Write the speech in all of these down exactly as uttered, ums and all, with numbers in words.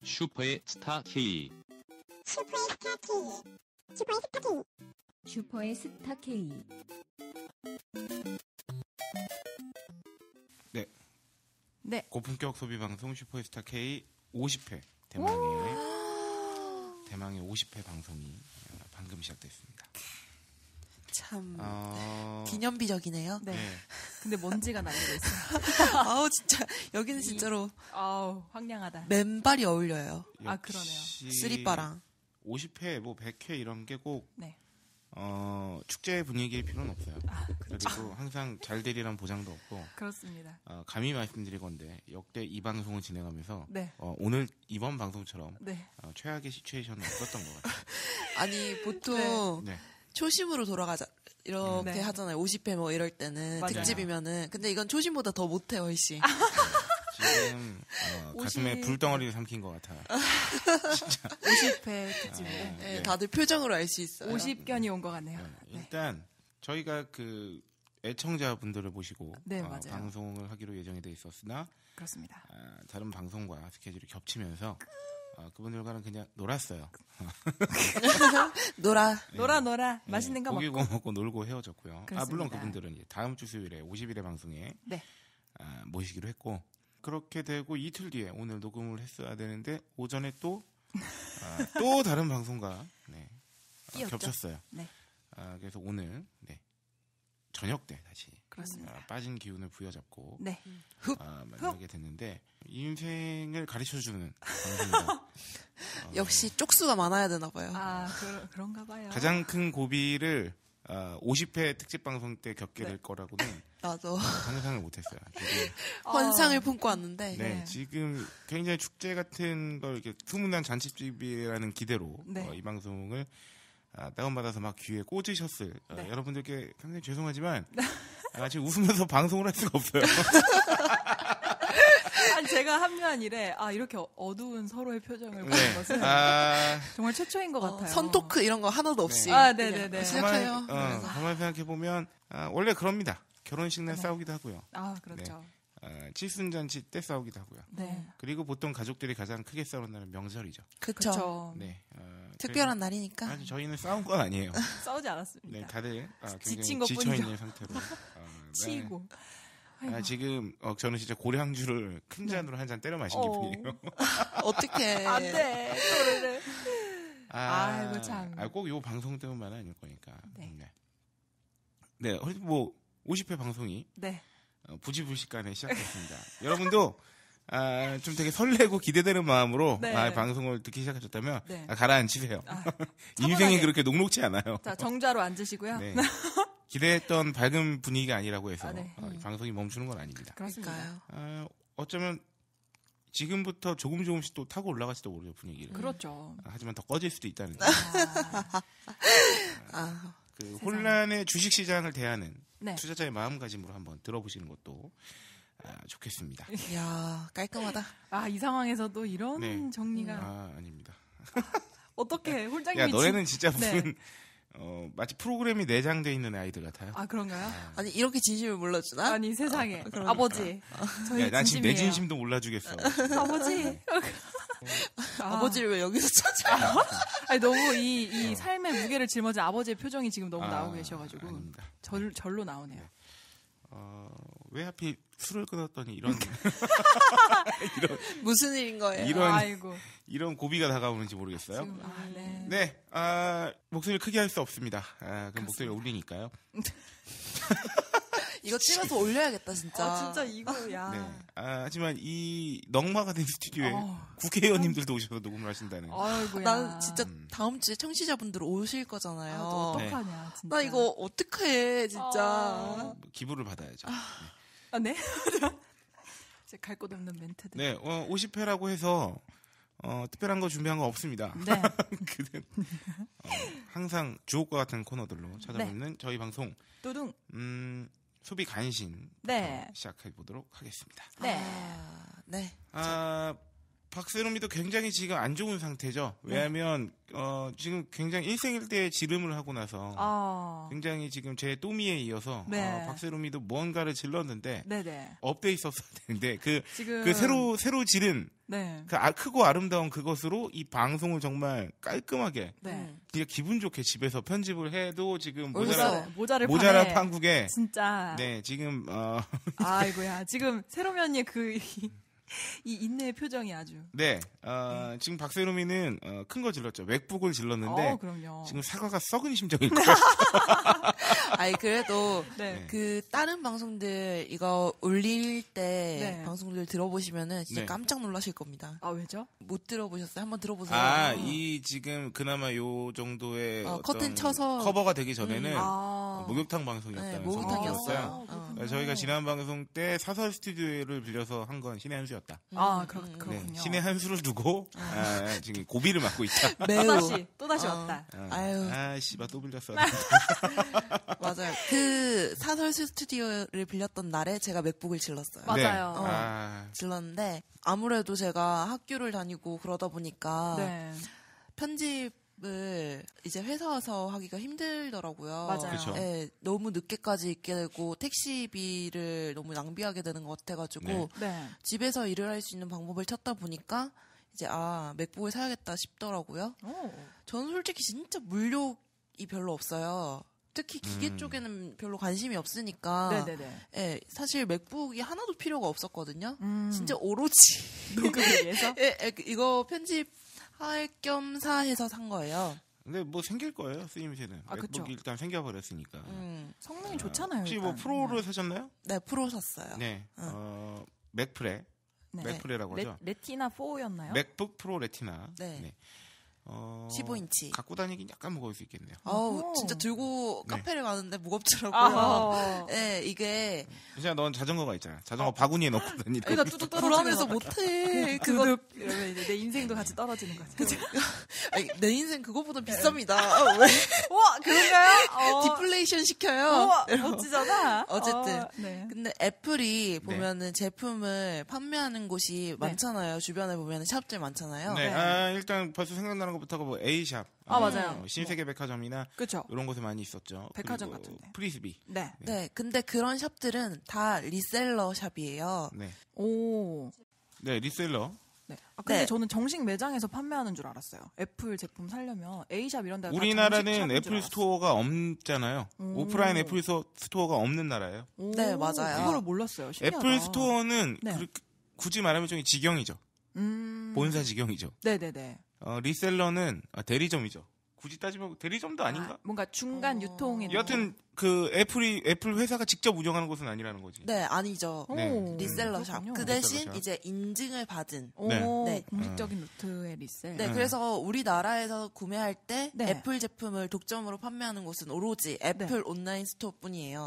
슈퍼의 스타 K. 슈퍼의 스타 K. 슈퍼의 스타 K. 슈퍼의 스타 K. 네. 네. 고품격 소비 방송 슈퍼스타 K 오십 회 대망의 대망의 오십 회 방송이 방금 시작됐습니다. 참 어... 기념비적이네요. 네. 네. 근데 먼지가 날리고 있어요. 아우 진짜 여기는 진짜로 아우 황량하다. 맨발이 어울려요. 아 그러네요. 쓰리바랑. 오십 회, 뭐 백 회 이런 게 꼭 네. 어, 축제 분위기일 필요는 없어요. 아 그렇죠. 그리고 항상 잘 되리란 보장도 없고 그렇습니다. 어, 감히 말씀드리건데 역대 이 방송을 진행하면서 네. 어, 오늘 이번 방송처럼 네. 어, 최악의 시츄에이션은 없었던 것 같아요. 아니 보통 네. 초심으로 돌아가자 이렇게 네. 하잖아요. 오십 회 뭐 이럴 때는 맞아요. 특집이면은 근데 이건 초심보다 더 못해 훨씬. 지금 어, 가슴에 오십 불덩어리를 삼킨 것 같아요. 오십 회 특집인데 아, 네, 네. 다들 표정으로 알 수 있어요. 오십 견이 온 것 같네요. 네, 네. 일단 저희가 그 애청자분들을 모시고 네, 어, 맞아요. 방송을 하기로 예정이 돼 있었으나 그렇습니다. 아, 다른 방송과 스케줄이 겹치면서 어, 그분들과는 그냥 놀았어요. 놀아. 놀아 놀아 맛있는 거 고기 먹고. 구워 먹고 놀고 헤어졌고요. 아, 그렇습니다. 물론 그분들은 이제 다음 주 수요일에 오십 일의 방송에 네. 아, 모시기로 했고 그렇게 되고 이틀 뒤에 오늘 녹음을 했어야 되는데 오전에 또 아, 또 다른 방송과 네, 어, 끼었죠. 겹쳤어요. 네. 아, 그래서 오늘 네, 저녁 때 다시 그렇습니다. 아, 빠진 기운을 부여잡고 네. 아, 만나게 됐는데 인생을 가르쳐주는 방송이다. 어, 역시 쪽수가 많아야 되나 봐요. 아 그, 그런가 봐요. 가장 큰 고비를 아, 오십 회 특집 방송 때 겪게 네. 될 거라고는 나도 상상을 못했어요. 지금, 환상을 품고 왔는데 네, 네. 지금 굉장히 축제 같은 걸 이렇게 소문난 잔치집이라는 기대로 네. 어, 이 방송을 아, 다운받아서 막 귀에 꽂으셨을 어, 네. 여러분들께 상당히 죄송하지만 아, 지금 웃으면서 방송을 할 수가 없어요. 아니 제가 합류한 이래 아 이렇게 어두운 서로의 표정을 보는 네. 것은 아, 정말 최초인 것 어, 같아요. 선토크 이런 거 하나도 없이 아, 그냥 네네네. 시작해요. 가만, 어, 그래서 가만히 생각해 보면 아, 원래 그럽니다. 결혼식 날 네. 싸우기도 하고요. 아 그렇죠. 아, 칠순잔치 때 싸우기도 하고요. 네. 그리고 보통 가족들이 가장 크게 싸우는 날은 명절이죠. 그쵸. 그렇죠. 네, 어, 특별한 날이니까. 그래서 아주 저희는 싸운 건 아니에요. 싸우지 않았습니다. 네, 다들 아, 굉장히 지친 지쳐 것뿐이죠. 있는 상태로. 어, 네. 치이고. 아, 지금 어, 저는 진짜 고량주를 큰 잔으로 한 잔 때려 마신 네. 어. 기분이에요. 어떻게 안돼 또래를. 아, 아이고, 참. 아, 꼭 요 방송 때문만은 아닐 거니까. 네. 네. 네, 어디 뭐 오십 회 방송이 네. 어, 부지불식간에 시작됐습니다. 여러분도 아, 좀 되게 설레고 기대되는 마음으로 네. 아, 방송을 듣기 시작하셨다면 네. 아, 가라앉히세요. 아, 인생이 차분하게. 그렇게 녹록지 않아요. 자 정자로 앉으시고요. 네. 기대했던 밝은 분위기가 아니라고 해서 아, 네. 어, 이 방송이 멈추는 건 아닙니다. 그렇습니다. 그러니까요. 아, 어쩌면 지금부터 조금 조금씩 또 타고 올라갈지도 모르죠 분위기를. 그렇죠. 아, 하지만 더 꺼질 수도 있다는 아, 아, 그 세상에. 혼란의 주식 시장을 대하는 네. 투자자의 마음가짐으로 한번 들어보시는 것도 아, 좋겠습니다. 야 깔끔하다. 아, 이 상황에서도 이런 네. 정리가 아 아닙니다. 어떻게 홀장님이 야 진- 너네는 진짜 무슨 네. 어, 마치 프로그램이 내장돼 있는 아이들 같아요. 아 그런가요? 아니 이렇게 진심을 몰라주나? 아니 세상에 아버지 저희 야, 난 지금 내 진심이에요. 진심도 몰라주겠어. 아버지 아, 아버지를 왜 여기서 찾아? 아니 너무 이, 이 삶의 무게를 짊어진 아버지의 표정이 지금 너무 아, 나오고 계셔가지고 아닙니다. 절, 절로 나오네요. 어, 왜 하필 술을 끊었더니 이런 무슨 일인 거예요? 이런 아이고 이런 고비가 다가오는지 모르겠어요. 지금 아, 네. 네, 아, 목소리를 크게 할 수 없습니다. 아, 그럼 목소리가 울리니까요. 이거 찍어서 올려야겠다 진짜. 아 진짜 이거 야 네. 아, 하지만 이 넉마가 된 스튜디오에 어. 국회의원님들도 오셔서 녹음을 하신다는. 아이고야 난 진짜 음. 다음 주에 청취자분들 오실 거잖아요. 아, 또 어떡하냐 진짜 나 이거 어떡해 진짜. 아. 뭐 기부를 받아야죠. 아, 네? 제 갈 곳 없는 멘트들. 네, 어, 오십 회라고 해서 어, 특별한 거 준비한 거 없습니다. 네. 그는 어, 항상 주옥과 같은 코너들로 찾아뵙는 저희 방송 뚜둥. 음, 소비 간신 네. 시작해 보도록 하겠습니다. 네. 아, 네. 아, 박세롬이도 굉장히 지금 안 좋은 상태죠. 왜냐하면 어, 지금 굉장히 일생일대에 지름을 하고 나서 아. 굉장히 지금 제 또미에 이어서 네. 어, 박세롬이도 뭔가를 질렀는데 네네. 업돼 있었어야 되는데 그, 지금 그 새로 새로 지른 네. 그 아, 크고 아름다운 그것으로 이 방송을 정말 깔끔하게 네. 그냥 기분 좋게 집에서 편집을 해도 지금 얼마나- 모자라 모자, 모자를 모자란 파네. 판국에 진짜. 네 지금 어, 아이고야. 지금 새로미 언니의 그, 이, 이 인내의 표정이 아주. 네 어, 지금 박세롬이는 어, 큰 거 질렀죠. 맥북을 질렀는데 어, 그럼요. 지금 사과가 썩은 심정일 거예요. 아니 그래도 네. 그 다른 방송들 이거 올릴 때 네. 방송들 들어보시면은 진짜 네. 깜짝 놀라실 겁니다. 아, 왜죠? 못 들어보셨어요? 한번 들어보세요. 아, 이 지금 그나마 요 정도의 어, 어떤 커튼 쳐서- 커버가 되기 전에는 아. 목욕탕 방송이었다는 네, 소문이었어요. 목욕탕이었어요. 아, 어. 저희가 지난 방송 때 사설 스튜디오를 빌려서 한 건 신의 한 수였다. 아, 그렇, 음, 네, 그렇군요. 신의 한 수를 두고 아, 지금 고비를 맞고 있다. 매우 또다시, 또다시 어. 왔다. 아, 아유. 아, 씨발 또 빌렸어. 맞아요. 그 사설 스튜디오를 빌렸던 날에 제가 맥북을 질렀어요. 맞아요. 네. 아, 질렀는데 아무래도 제가 학교를 다니고 그러다 보니까 네. 편집을 이제 회사 와서 하기가 힘들더라고요. 맞아요. 그쵸. 예, 너무 늦게까지 있게 되고 택시비를 너무 낭비하게 되는 것 같아가지고 네. 네. 집에서 일을 할 수 있는 방법을 찾다 보니까 이제 아 맥북을 사야겠다 싶더라고요. 오. 저는 솔직히 진짜 물욕이 별로 없어요. 특히 기계 음. 쪽에는 별로 관심이 없으니까 네네네. 예, 사실 맥북이 하나도 필요가 없었거든요. 음. 진짜 오로지 녹음을 위해서? 예, 예, 이거 편집할 겸사 해서 산 거예요. 근데 뭐 생길 거예요, 쓰임새는. 아, 그쵸. 맥북이 일단 생겨버렸으니까. 음, 성능이 좋잖아요. 혹시 뭐 일단. 프로를 사셨나요? 네, 프로 샀어요. 네. 어, 맥프레. 네. 맥프레라고 레, 하죠. 레티나 사였나요? 맥북 프로 레티나. 네. 어, 십오 인치. 갖고 다니긴 약간 무거울 수 있겠네요. 아우, 어허. 진짜 들고 네. 카페를 가는데 무겁더라고요. 아하. 네, 이게 진짜 넌 자전거가 있잖아. 자전거 바구니에 넣고 다니는. 애가 뚝뚝 떨어지는 불안해서 거 못해. 그거 그거 이러면 이제 내 인생도 같이 떨어지는 거죠. 아니, 내 인생 그거보다 비쌉니다. 아, 왜? 와 그런가요? 어. 디플레이션 시켜요. 우와, 멋지잖아. 어쨌든. 어, 네. 근데 애플이 보면은 제품을 판매하는 곳이 많잖아요. 주변에 보면은 샵들 많잖아요. 네. 네. 아, 일단 벌써 생각나는 것부터가 뭐 A샵. 아, 맞아요. 어, 신세계 백화점이나 그렇죠. 이런 곳에 많이 있었죠. 백화점 그리고 같은데. 프리스비. 네. 네, 근데 그런 샵들은 다 리셀러 샵이에요. 네. 오. 네, 리셀러. 네. 아, 근데 네. 저는 정식 매장에서 판매하는 줄 알았어요. 애플 제품 사려면 A샵 이런 데가 다 정식 우리나라는 샵인 줄 애플 알았어요. 스토어가 없잖아요. 오. 오프라인 애플 스- 스토어가 없는 나라예요. 오, 네, 맞아요. 그거를 몰랐어요. 신기하다. 애플 스토어는 네. 그렇게- 굳이 말하면 좀 직영이죠. 음. 본사 직영이죠. 네네네. 어, 리셀러는 아, 대리점이죠. 굳이 따지면 대리점도 아닌가? 아, 뭔가 중간 어. 유통인. 여하튼 그 애플이 애플 회사가 직접 운영하는 곳은 아니라는 거지. 네, 아니죠. 오, 네. 리셀러 샵. 그렇군요. 그 대신 리셀러 샵. 이제 인증을 받은. 오, 네. 네. 공식적인 루트의 리셀. 네, 음. 그래서 우리나라에서 구매할 때 네. 애플 제품을 독점으로 판매하는 곳은 오로지 애플 온라인 스토어 뿐이에요.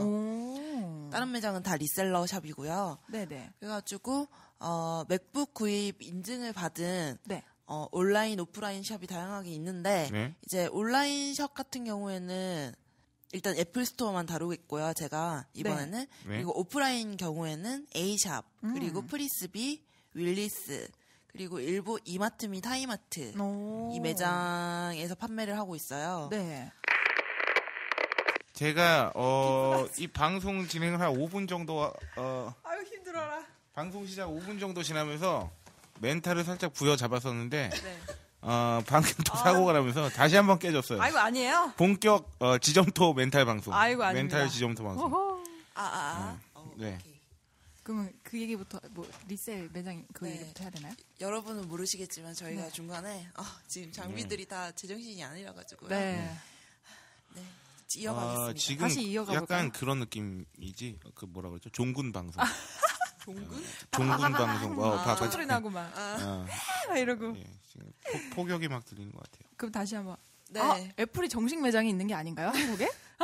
오. 다른 매장은 다 리셀러 샵이고요. 네네. 그래가지고 어, 맥북 구입 인증을 받은 네. 어, 온라인, 오프라인 샵이 다양하게 있는데 네. 이제 온라인 샵 같은 경우에는 일단 애플 스토어만 다루겠고요. 제가 이번에는 네. 그리고 오프라인 경우에는 A샵 음. 그리고 프리스비, 윌리스 그리고 일부 이마트 및 하이마트 오. 이 매장에서 판매를 하고 있어요. 네. 제가 어, 이 방송 진행을 한 오 분 정도 어, 아유 힘들어라. 방송 시작 오 분 정도 지나면서 멘탈을 살짝 부여잡았었는데 네. 어, 방금 또 사고가 나면서 다시 한번 깨졌어요. 아이고 아니에요. 본격 어, 지점토 멘탈 방송. 아이고, 아닙니다. 멘탈 지점토 방송. 어허. 아, 아, 아. 어, 네. 오케이. 그러면 그 얘기부터 뭐 리셀 매장 그 네. 얘기부터 해야 되나요? 여러분은 모르시겠지만 저희가 네. 중간에 아, 지금 장비들이 다 제정신이 아니라 가지고요. 네. 네. 이어가겠습니다. 어, 지금 다시 이어가 약간 볼까요? 그런 느낌이지. 그 뭐라 그러죠? 종군 방송. 종군? 종군 방송. 어, 아, 바- 바- 소리 나고 막, 어, 막 이러고. 예, 지금 포, 포격이 막 들리는 것 같아요. 그럼 다시 한번. 네. 아, 애플이 정식 매장이 있는 게 아닌가요? 한국에?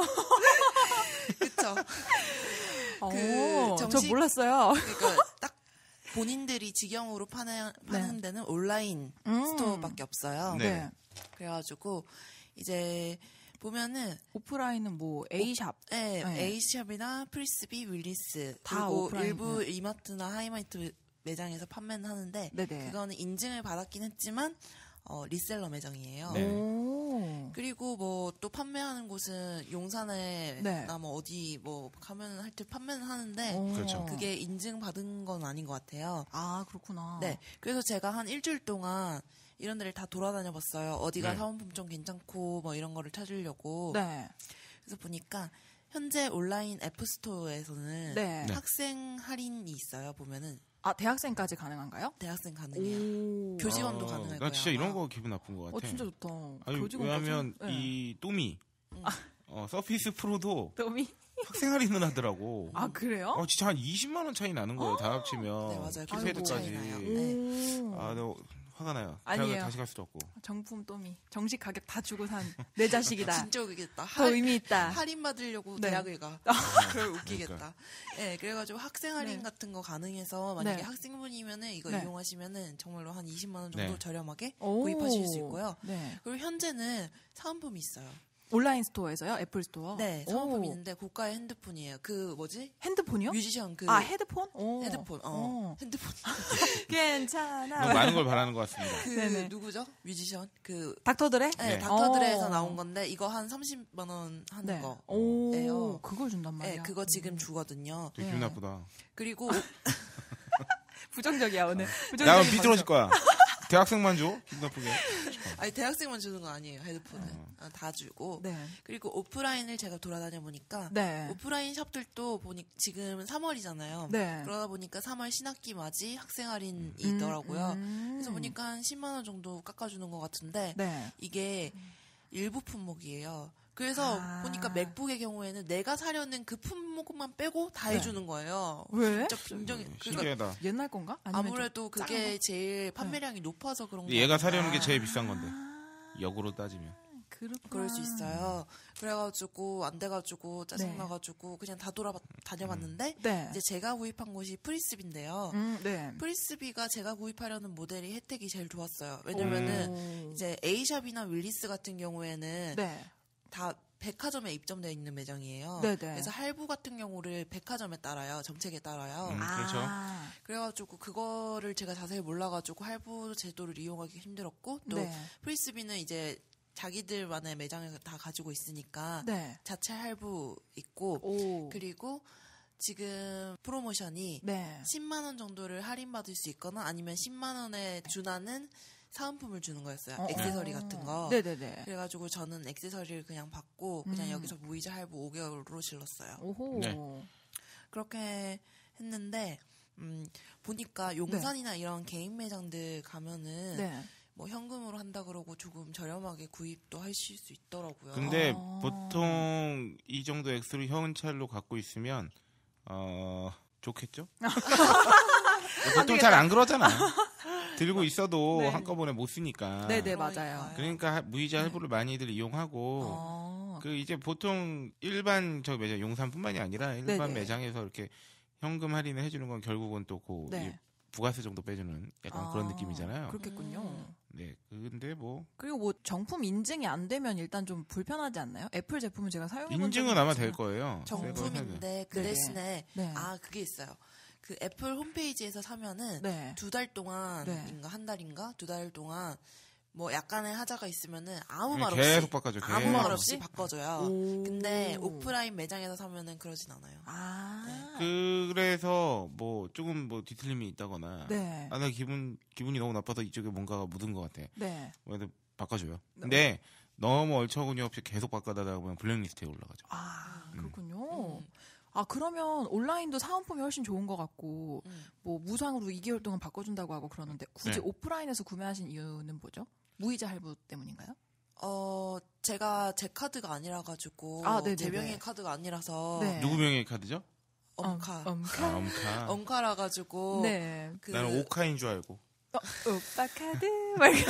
그쵸. 오, 그 저 정식- 몰랐어요. 그러니까 딱 본인들이 직영으로 파는, 파는 데는 온라인 음. 스토어밖에 없어요. 네. 네. 그래가지고 이제 보면은 오프라인은 뭐 A샵. 네, 네. A샵이나 프리스비, 윌리스 다 그리고 오프라인, 일부 이마트나 하이마트 매장에서 판매는 하는데 네네. 그거는 인증을 받았긴 했지만 어, 리셀러 매장이에요. 네. 오. 그리고 뭐 또 판매하는 곳은 용산에 네. 나 뭐 어디 뭐 가면은 할 때 판매는 하는데 오. 그렇죠. 그게 인증 받은 건 아닌 것 같아요. 아, 그렇구나. 네. 그래서 제가 한 일주일 동안 이런 데를 다 돌아다녀 봤어요. 어디가 네. 사은품 좀 괜찮고 뭐 이런 거를 찾으려고. 네. 그래서 보니까 현재 온라인 앱스토어에서는 네. 네. 학생 할인이 있어요. 보면은 아, 대학생까지 가능한가요? 대학생 가능해요. 오. 교직원도 어, 가능할 난 거예요. 진짜 이런 아마. 거 기분 나쁜 것 같아. 어, 진짜 좋다. 아니, 교직원까지? 왜냐면 네. 이 또미 음. 어, 서피스 프로도 도미? 학생 할인을 하더라고. 아, 그래요? 어, 진짜 한 이십만 원 차이 나는 거예요. 다 합치면. 네, 맞아요. 그 정도 차이 나요. 키패드까지. 네. 오. 아, 너 화가 나요. 아니에요. 대학을 다시 갈 수도 없고. 정품 또미. 정식 가격 다 주고 산 내 자식이다. 진짜 웃기겠다. 더 의미 있다. 할인 받으려고 네. 대학을 가. 그걸 웃기겠다. 네, 그래가지고 학생 할인 네. 같은 거 가능해서 만약에 네. 학생분이면은 이거 네. 이용하시면은 정말로 한 이십만 원 정도 네. 저렴하게 오. 구입하실 수 있고요. 네. 그리고 현재는 사은품이 있어요. 온라인 스토어에서요? 애플 스토어? 네, 오. 사은품이 있는데 고가의 핸드폰이에요. 그 뭐지? 핸드폰이요? 뮤지션 그 아, 헤드폰? 오. 헤드폰. 어, 어. 핸드폰. 괜찮아. 너무 많은 걸 바라는 것 같습니다. 그 네네. 누구죠? 뮤지션 그 닥터드레? 네, 네. 닥터드레에서 어. 나온 건데 이거 한 삼십만 원 하는 네. 거. 오. 예요. 그걸 준단 말이야. 네, 그거 지금 음. 주거든요. 되게 네. 기분 나쁘다. 그리고 부정적이야, 오늘. 야, 부정적인 비뚤어질 방송. 거야. 대학생만 줘? 기분 나쁘게. 아니 대학생만 주는 거 아니에요. 헤드폰은 아, 다 주고. 네. 그리고 오프라인을 제가 돌아다녀 보니까 네. 오프라인 샵들도 보니 지금 삼월이잖아요. 네. 그러다 보니까 삼월 신학기 맞이 학생 할인이 음, 있더라고요. 음. 그래서 보니까 한 십만 원 정도 깎아주는 것 같은데 네. 이게 일부 품목이에요. 그래서 아. 보니까 맥북의 경우에는 내가 사려는 그 품목만 빼고 다 네. 해주는 거예요. 왜? 진짜 굉장히 그러니까 신기하다. 옛날 건가? 아니면 좀 아무래도 작은 그게 거? 제일 판매량이 높아서 그런 거. 근데 얘가 사려는 게 아닌가. 제일 비싼 건데. 역으로 따지면. 그렇구나. 그럴 수 있어요. 그래가지고 안 돼가지고 네. 짜증나가지고 그냥 다 돌아 다녀봤는데 네. 이제 제가 구입한 곳이 프리스비인데요. 음, 네. 프리스비가 제가 구입하려는 모델이 혜택이 제일 좋았어요. 왜냐면은 오. 이제 A샵이나 윌리스 같은 경우에는 네. 다 백화점에 입점되어 있는 매장이에요. 네네. 그래서 할부 같은 경우를 백화점에 따라요. 정책에 따라요. 음, 그렇죠. 아, 그래가지고 그거를 제가 자세히 몰라가지고 할부 제도를 이용하기 힘들었고 또 네. 프리스비는 이제 자기들만의 매장을 다 가지고 있으니까 네. 자체 할부 있고 오. 그리고 지금 프로모션이 네. 십만 원 정도를 할인받을 수 있거나 아니면 십만 원에 준하는 사은품을 주는 거였어요. 어, 액세서리 어. 같은 거. 네네네. 그래가지고 저는 액세서리를 그냥 받고 그냥 음. 여기서 무이자 할부 오 개월로 질렀어요. 오호. 네. 그렇게 했는데 음, 보니까 용산이나 이런 개인 매장들 가면은 네. 뭐 현금으로 한다 그러고 조금 저렴하게 구입도 하실 수 있더라고요. 근데 아. 보통 이 정도 액수로 현찰로 갖고 있으면 어 좋겠죠? 보통 잘 안 그러잖아. 들고 있어도 네. 한꺼번에 못 쓰니까. 네네, 그러니까요. 맞아요. 그러니까 하- 무이자 할부를 많이들 이용하고 어. 그 이제 보통 일반 저 매장 용산뿐만이 아니라 일반 네네. 매장에서 이렇게 현금 할인을 해주는 건 결국은 또그 네. 부가세 정도 빼주는 약간 아, 그런 느낌이잖아요. 그렇겠군요. 음. 네, 근데 뭐 그리고 뭐 정품 인증이 안 되면 일단 좀 불편하지 않나요? 애플 제품은 제가 사용해 본 인증은 적은 아마 없지만. 될 거예요. 새 거는 정품인데 그 네네. 대신에 네. 아 그게 있어요. 그 애플 홈페이지에서 사면은 네. 두 달 동안인가 네. 한 달인가 두 달 동안 뭐 약간의 하자가 있으면은 아무 그냥 말 없이 계속 바꿔줘. 아무 계속. 말 없이 바꿔줘요. 오. 근데 오프라인 매장에서 사면은 그러진 않아요. 아. 그래서 뭐 조금 뭐 뒤틀림이 있다거나 네. 아 나 기분 기분이 너무 나빠서 이쪽에 뭔가가 묻은 것 같아. 네. 그래도 바꿔줘요. 근데 너무 얼처구니 없이 계속 바꿔다가 보면 블랙리스트에 올라가죠. 아, 그렇군요. 음. 아, 그러면 온라인도 사은품이 훨씬 좋은 것 같고, 음. 뭐, 무상으로 이 개월 동안 바꿔준다고 하고 그러는데, 굳이 네. 오프라인에서 구매하신 이유는 뭐죠? 무이자 할부 때문인가요? 어 제가 제 카드가 아니라 가지고 아, 네네네. 제 명의 카드가 아니라서 네. 누구 명의 카드죠? 엄카 엄, 엄카? 아, 엄카. 엄카라 가지고 네. 그 나는 오카인 줄 알고. 어, 오빠 카드? 막 이렇게.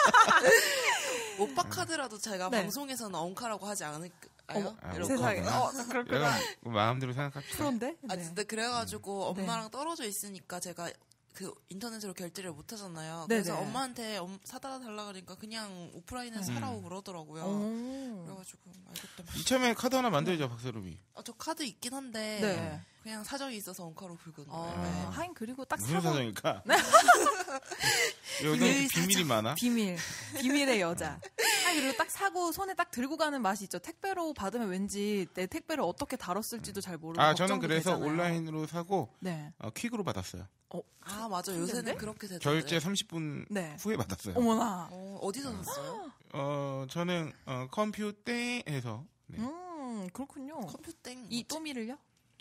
오빠 카드라도 제가 네. 방송에서는 엄카라고 하지 않을까요? 어머, 아, 이런 세상에. 거. 어, 그렇구나. 내가 마음대로 생각합시다. 프로인데? 아 네. 근데 그래가지고 네. 엄마랑 떨어져 있으니까 제가 그 인터넷으로 결제를 못 하잖아요. 네네. 그래서 엄마한테 엄, 사다 달라 그러니까 그냥 오프라인에서 음. 사라고 그러더라고요. 오. 그래가지고 알겠다. 이참에 카드 하나 만들자 박세롬이. 아, 저 카드 있긴 한데 네. 그냥 사정이 있어서 원카로 긁은 어, 거예요. 네. 하긴 그리고 딱 무슨 사고 사정일까? 여기 비밀 비밀이 많아? 비밀 비밀의 여자. 아니 그리고 딱 사고 손에 딱 들고 가는 맛이 있죠. 택배로 받으면 왠지 내 택배를 어떻게 다뤘을지도 잘 모르고. 아 저는 걱정도 그래서 되잖아요. 온라인으로 사고 네. 어, 퀵으로 받았어요. 아 맞아 힘든데? 요새는 그렇게 되던데. 결제 삼십 분 네. 후에 받았어요. 어머나. 어, 어디서 샀어요? 어 저는 어, 컴퓨터에서 네. 음 그렇군요. 컴퓨땡. 이 또미를요?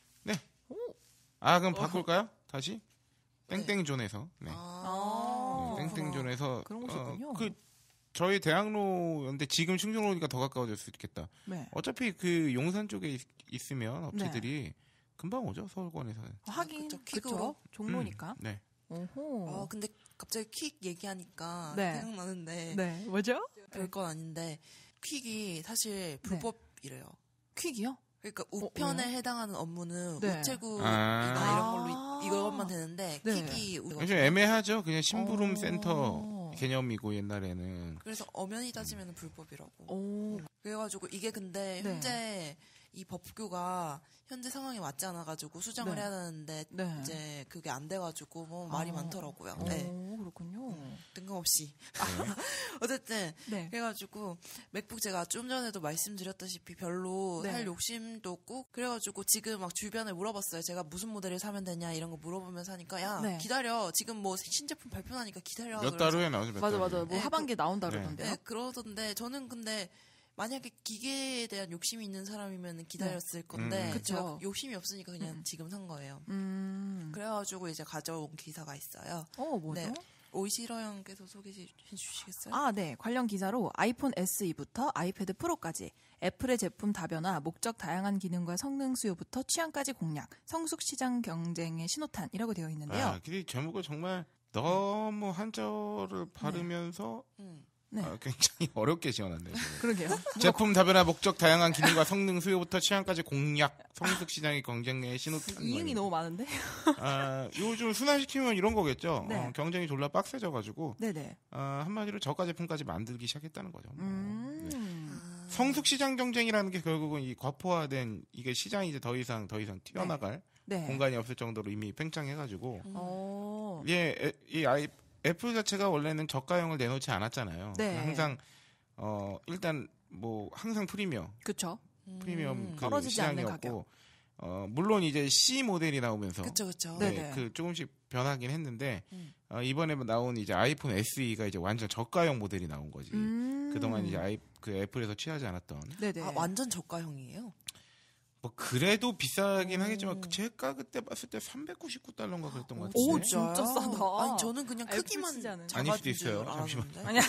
아 그럼 바꿀까요? 다시 네. 땡땡존에서 네. 아, 네, 땡땡존에서 그런 곳이 있군요. 어, 그 저희 대학로인데 지금 충정로 오니까 더 가까워질 수 있겠다. 네. 어차피 그 용산 쪽에 있, 으면 업체들이 금방 오죠 서울권에서는. 하긴 그쵸, 그쵸. 퀵으로. 종로니까. 음, 네. 오호. 아 근데 갑자기 퀵 얘기하니까 네. 생각나는데 네. 뭐죠? 별건 아닌데 퀵이 사실 불법이래요. 퀵이요? 그러니까 우편에 어, 해당하는 업무는 네. 우체국이나 아. 이런 걸로 이- 이것만 되는데 네. 퀵이 우- 좀 애매하죠. 그냥 심부름 어. 센터 개념이고 옛날에는. 그래서 엄연히 따지면 불법이라고. 오. 그래가지고 이게 근데 네. 현재 이 법규가 현재 상황에 맞지 않아가지고 수정을 네. 해야 되는데 네. 이제 그게 안 돼가지고 뭐 말이 아. 많더라고요. 오, 네. 그렇군요. 뜬금없이. 네. 어쨌든 네. 그래가지고 맥북 제가 좀 전에도 말씀드렸다시피 별로 네. 살 욕심도 없고 그래가지고 지금 막 주변에 물어봤어요. 제가 무슨 모델을 사면 되냐 이런 거 물어보면서 하니까 야 네. 기다려. 지금 뭐 신제품 발표나니까 기다려. 몇 달 후에 나오죠. 몇 맞아 달 맞아. 후에. 뭐 네, 하반기에 나온다 네. 그러던데요. 네, 그러던데 저는 근데 만약에 기계에 대한 욕심이 있는 사람이면 기다렸을 건데 음. 그쵸. 제가 욕심이 없으니까 그냥 음. 지금 산 거예요. 음. 그래가지고 이제 가져온 기사가 있어요. 어, 뭐죠? 네. 오이시러 형께서 소개해 주시겠어요? 아, 네. 관련 기사로 아이폰 에스이부터 아이패드 프로까지 애플의 제품 다변화, 목적 다양한 기능과 성능 수요부터 취향까지 공략, 성숙 시장 경쟁의 신호탄이라고 되어 있는데요. 아, 근데 제목을 정말 너무 한자어를 바르면서 음. 네. 아, 굉장히 어렵게 지어놨네요. 지금. 그러게요. 제품 다변화 목적 다양한 기능과 성능 수요부터 취향까지 공략 성숙 시장의 경쟁의 신호탄. 이응이 너무 많은데? 아, 요즘 순환시키면 이런 거겠죠. 네. 어, 경쟁이 졸라 빡세져가지고 네네. 어, 한마디로 저가 제품까지 만들기 시작했다는 거죠. 뭐. 음. 네. 아, 성숙 시장 경쟁이라는 게 결국은 이 과포화된 이게 시장이 이제 더 이상 더 이상 튀어나갈 네. 공간이 없을 정도로 이미 팽창해가지고 음. 어. 예, 애- 이 아이 애플 자체가 원래는 저가형을 내놓지 않았잖아요. 네. 항상 어 일단 뭐 항상 프리미엄 그쵸. 프리미엄 음. 그 떨어지지 않는 시장이었고 어 물론 이제 C 모델이 나오면서 그쵸 그쵸. 네. 네, 네네. 그 조금씩 변하긴 했는데 음. 어, 이번에 나온 이제 아이폰 에스이가 이제 완전 저가형 모델이 나온 거지. 음. 그동안 이제 아이 그 애플에서 취하지 않았던 네네. 아, 완전 저가형이에요. 뭐 그래도 비싸긴 오. 하겠지만 그 제가 그때 봤을 때 삼백구십구 달러인가 그랬던 것 오, 같은데. 진짜 싸다. 아니 저는 그냥 애플 크기만 쓰지 않은. 아닐 수도 작아진 줄 있어요. 잠시만. 알았는데. 아니야.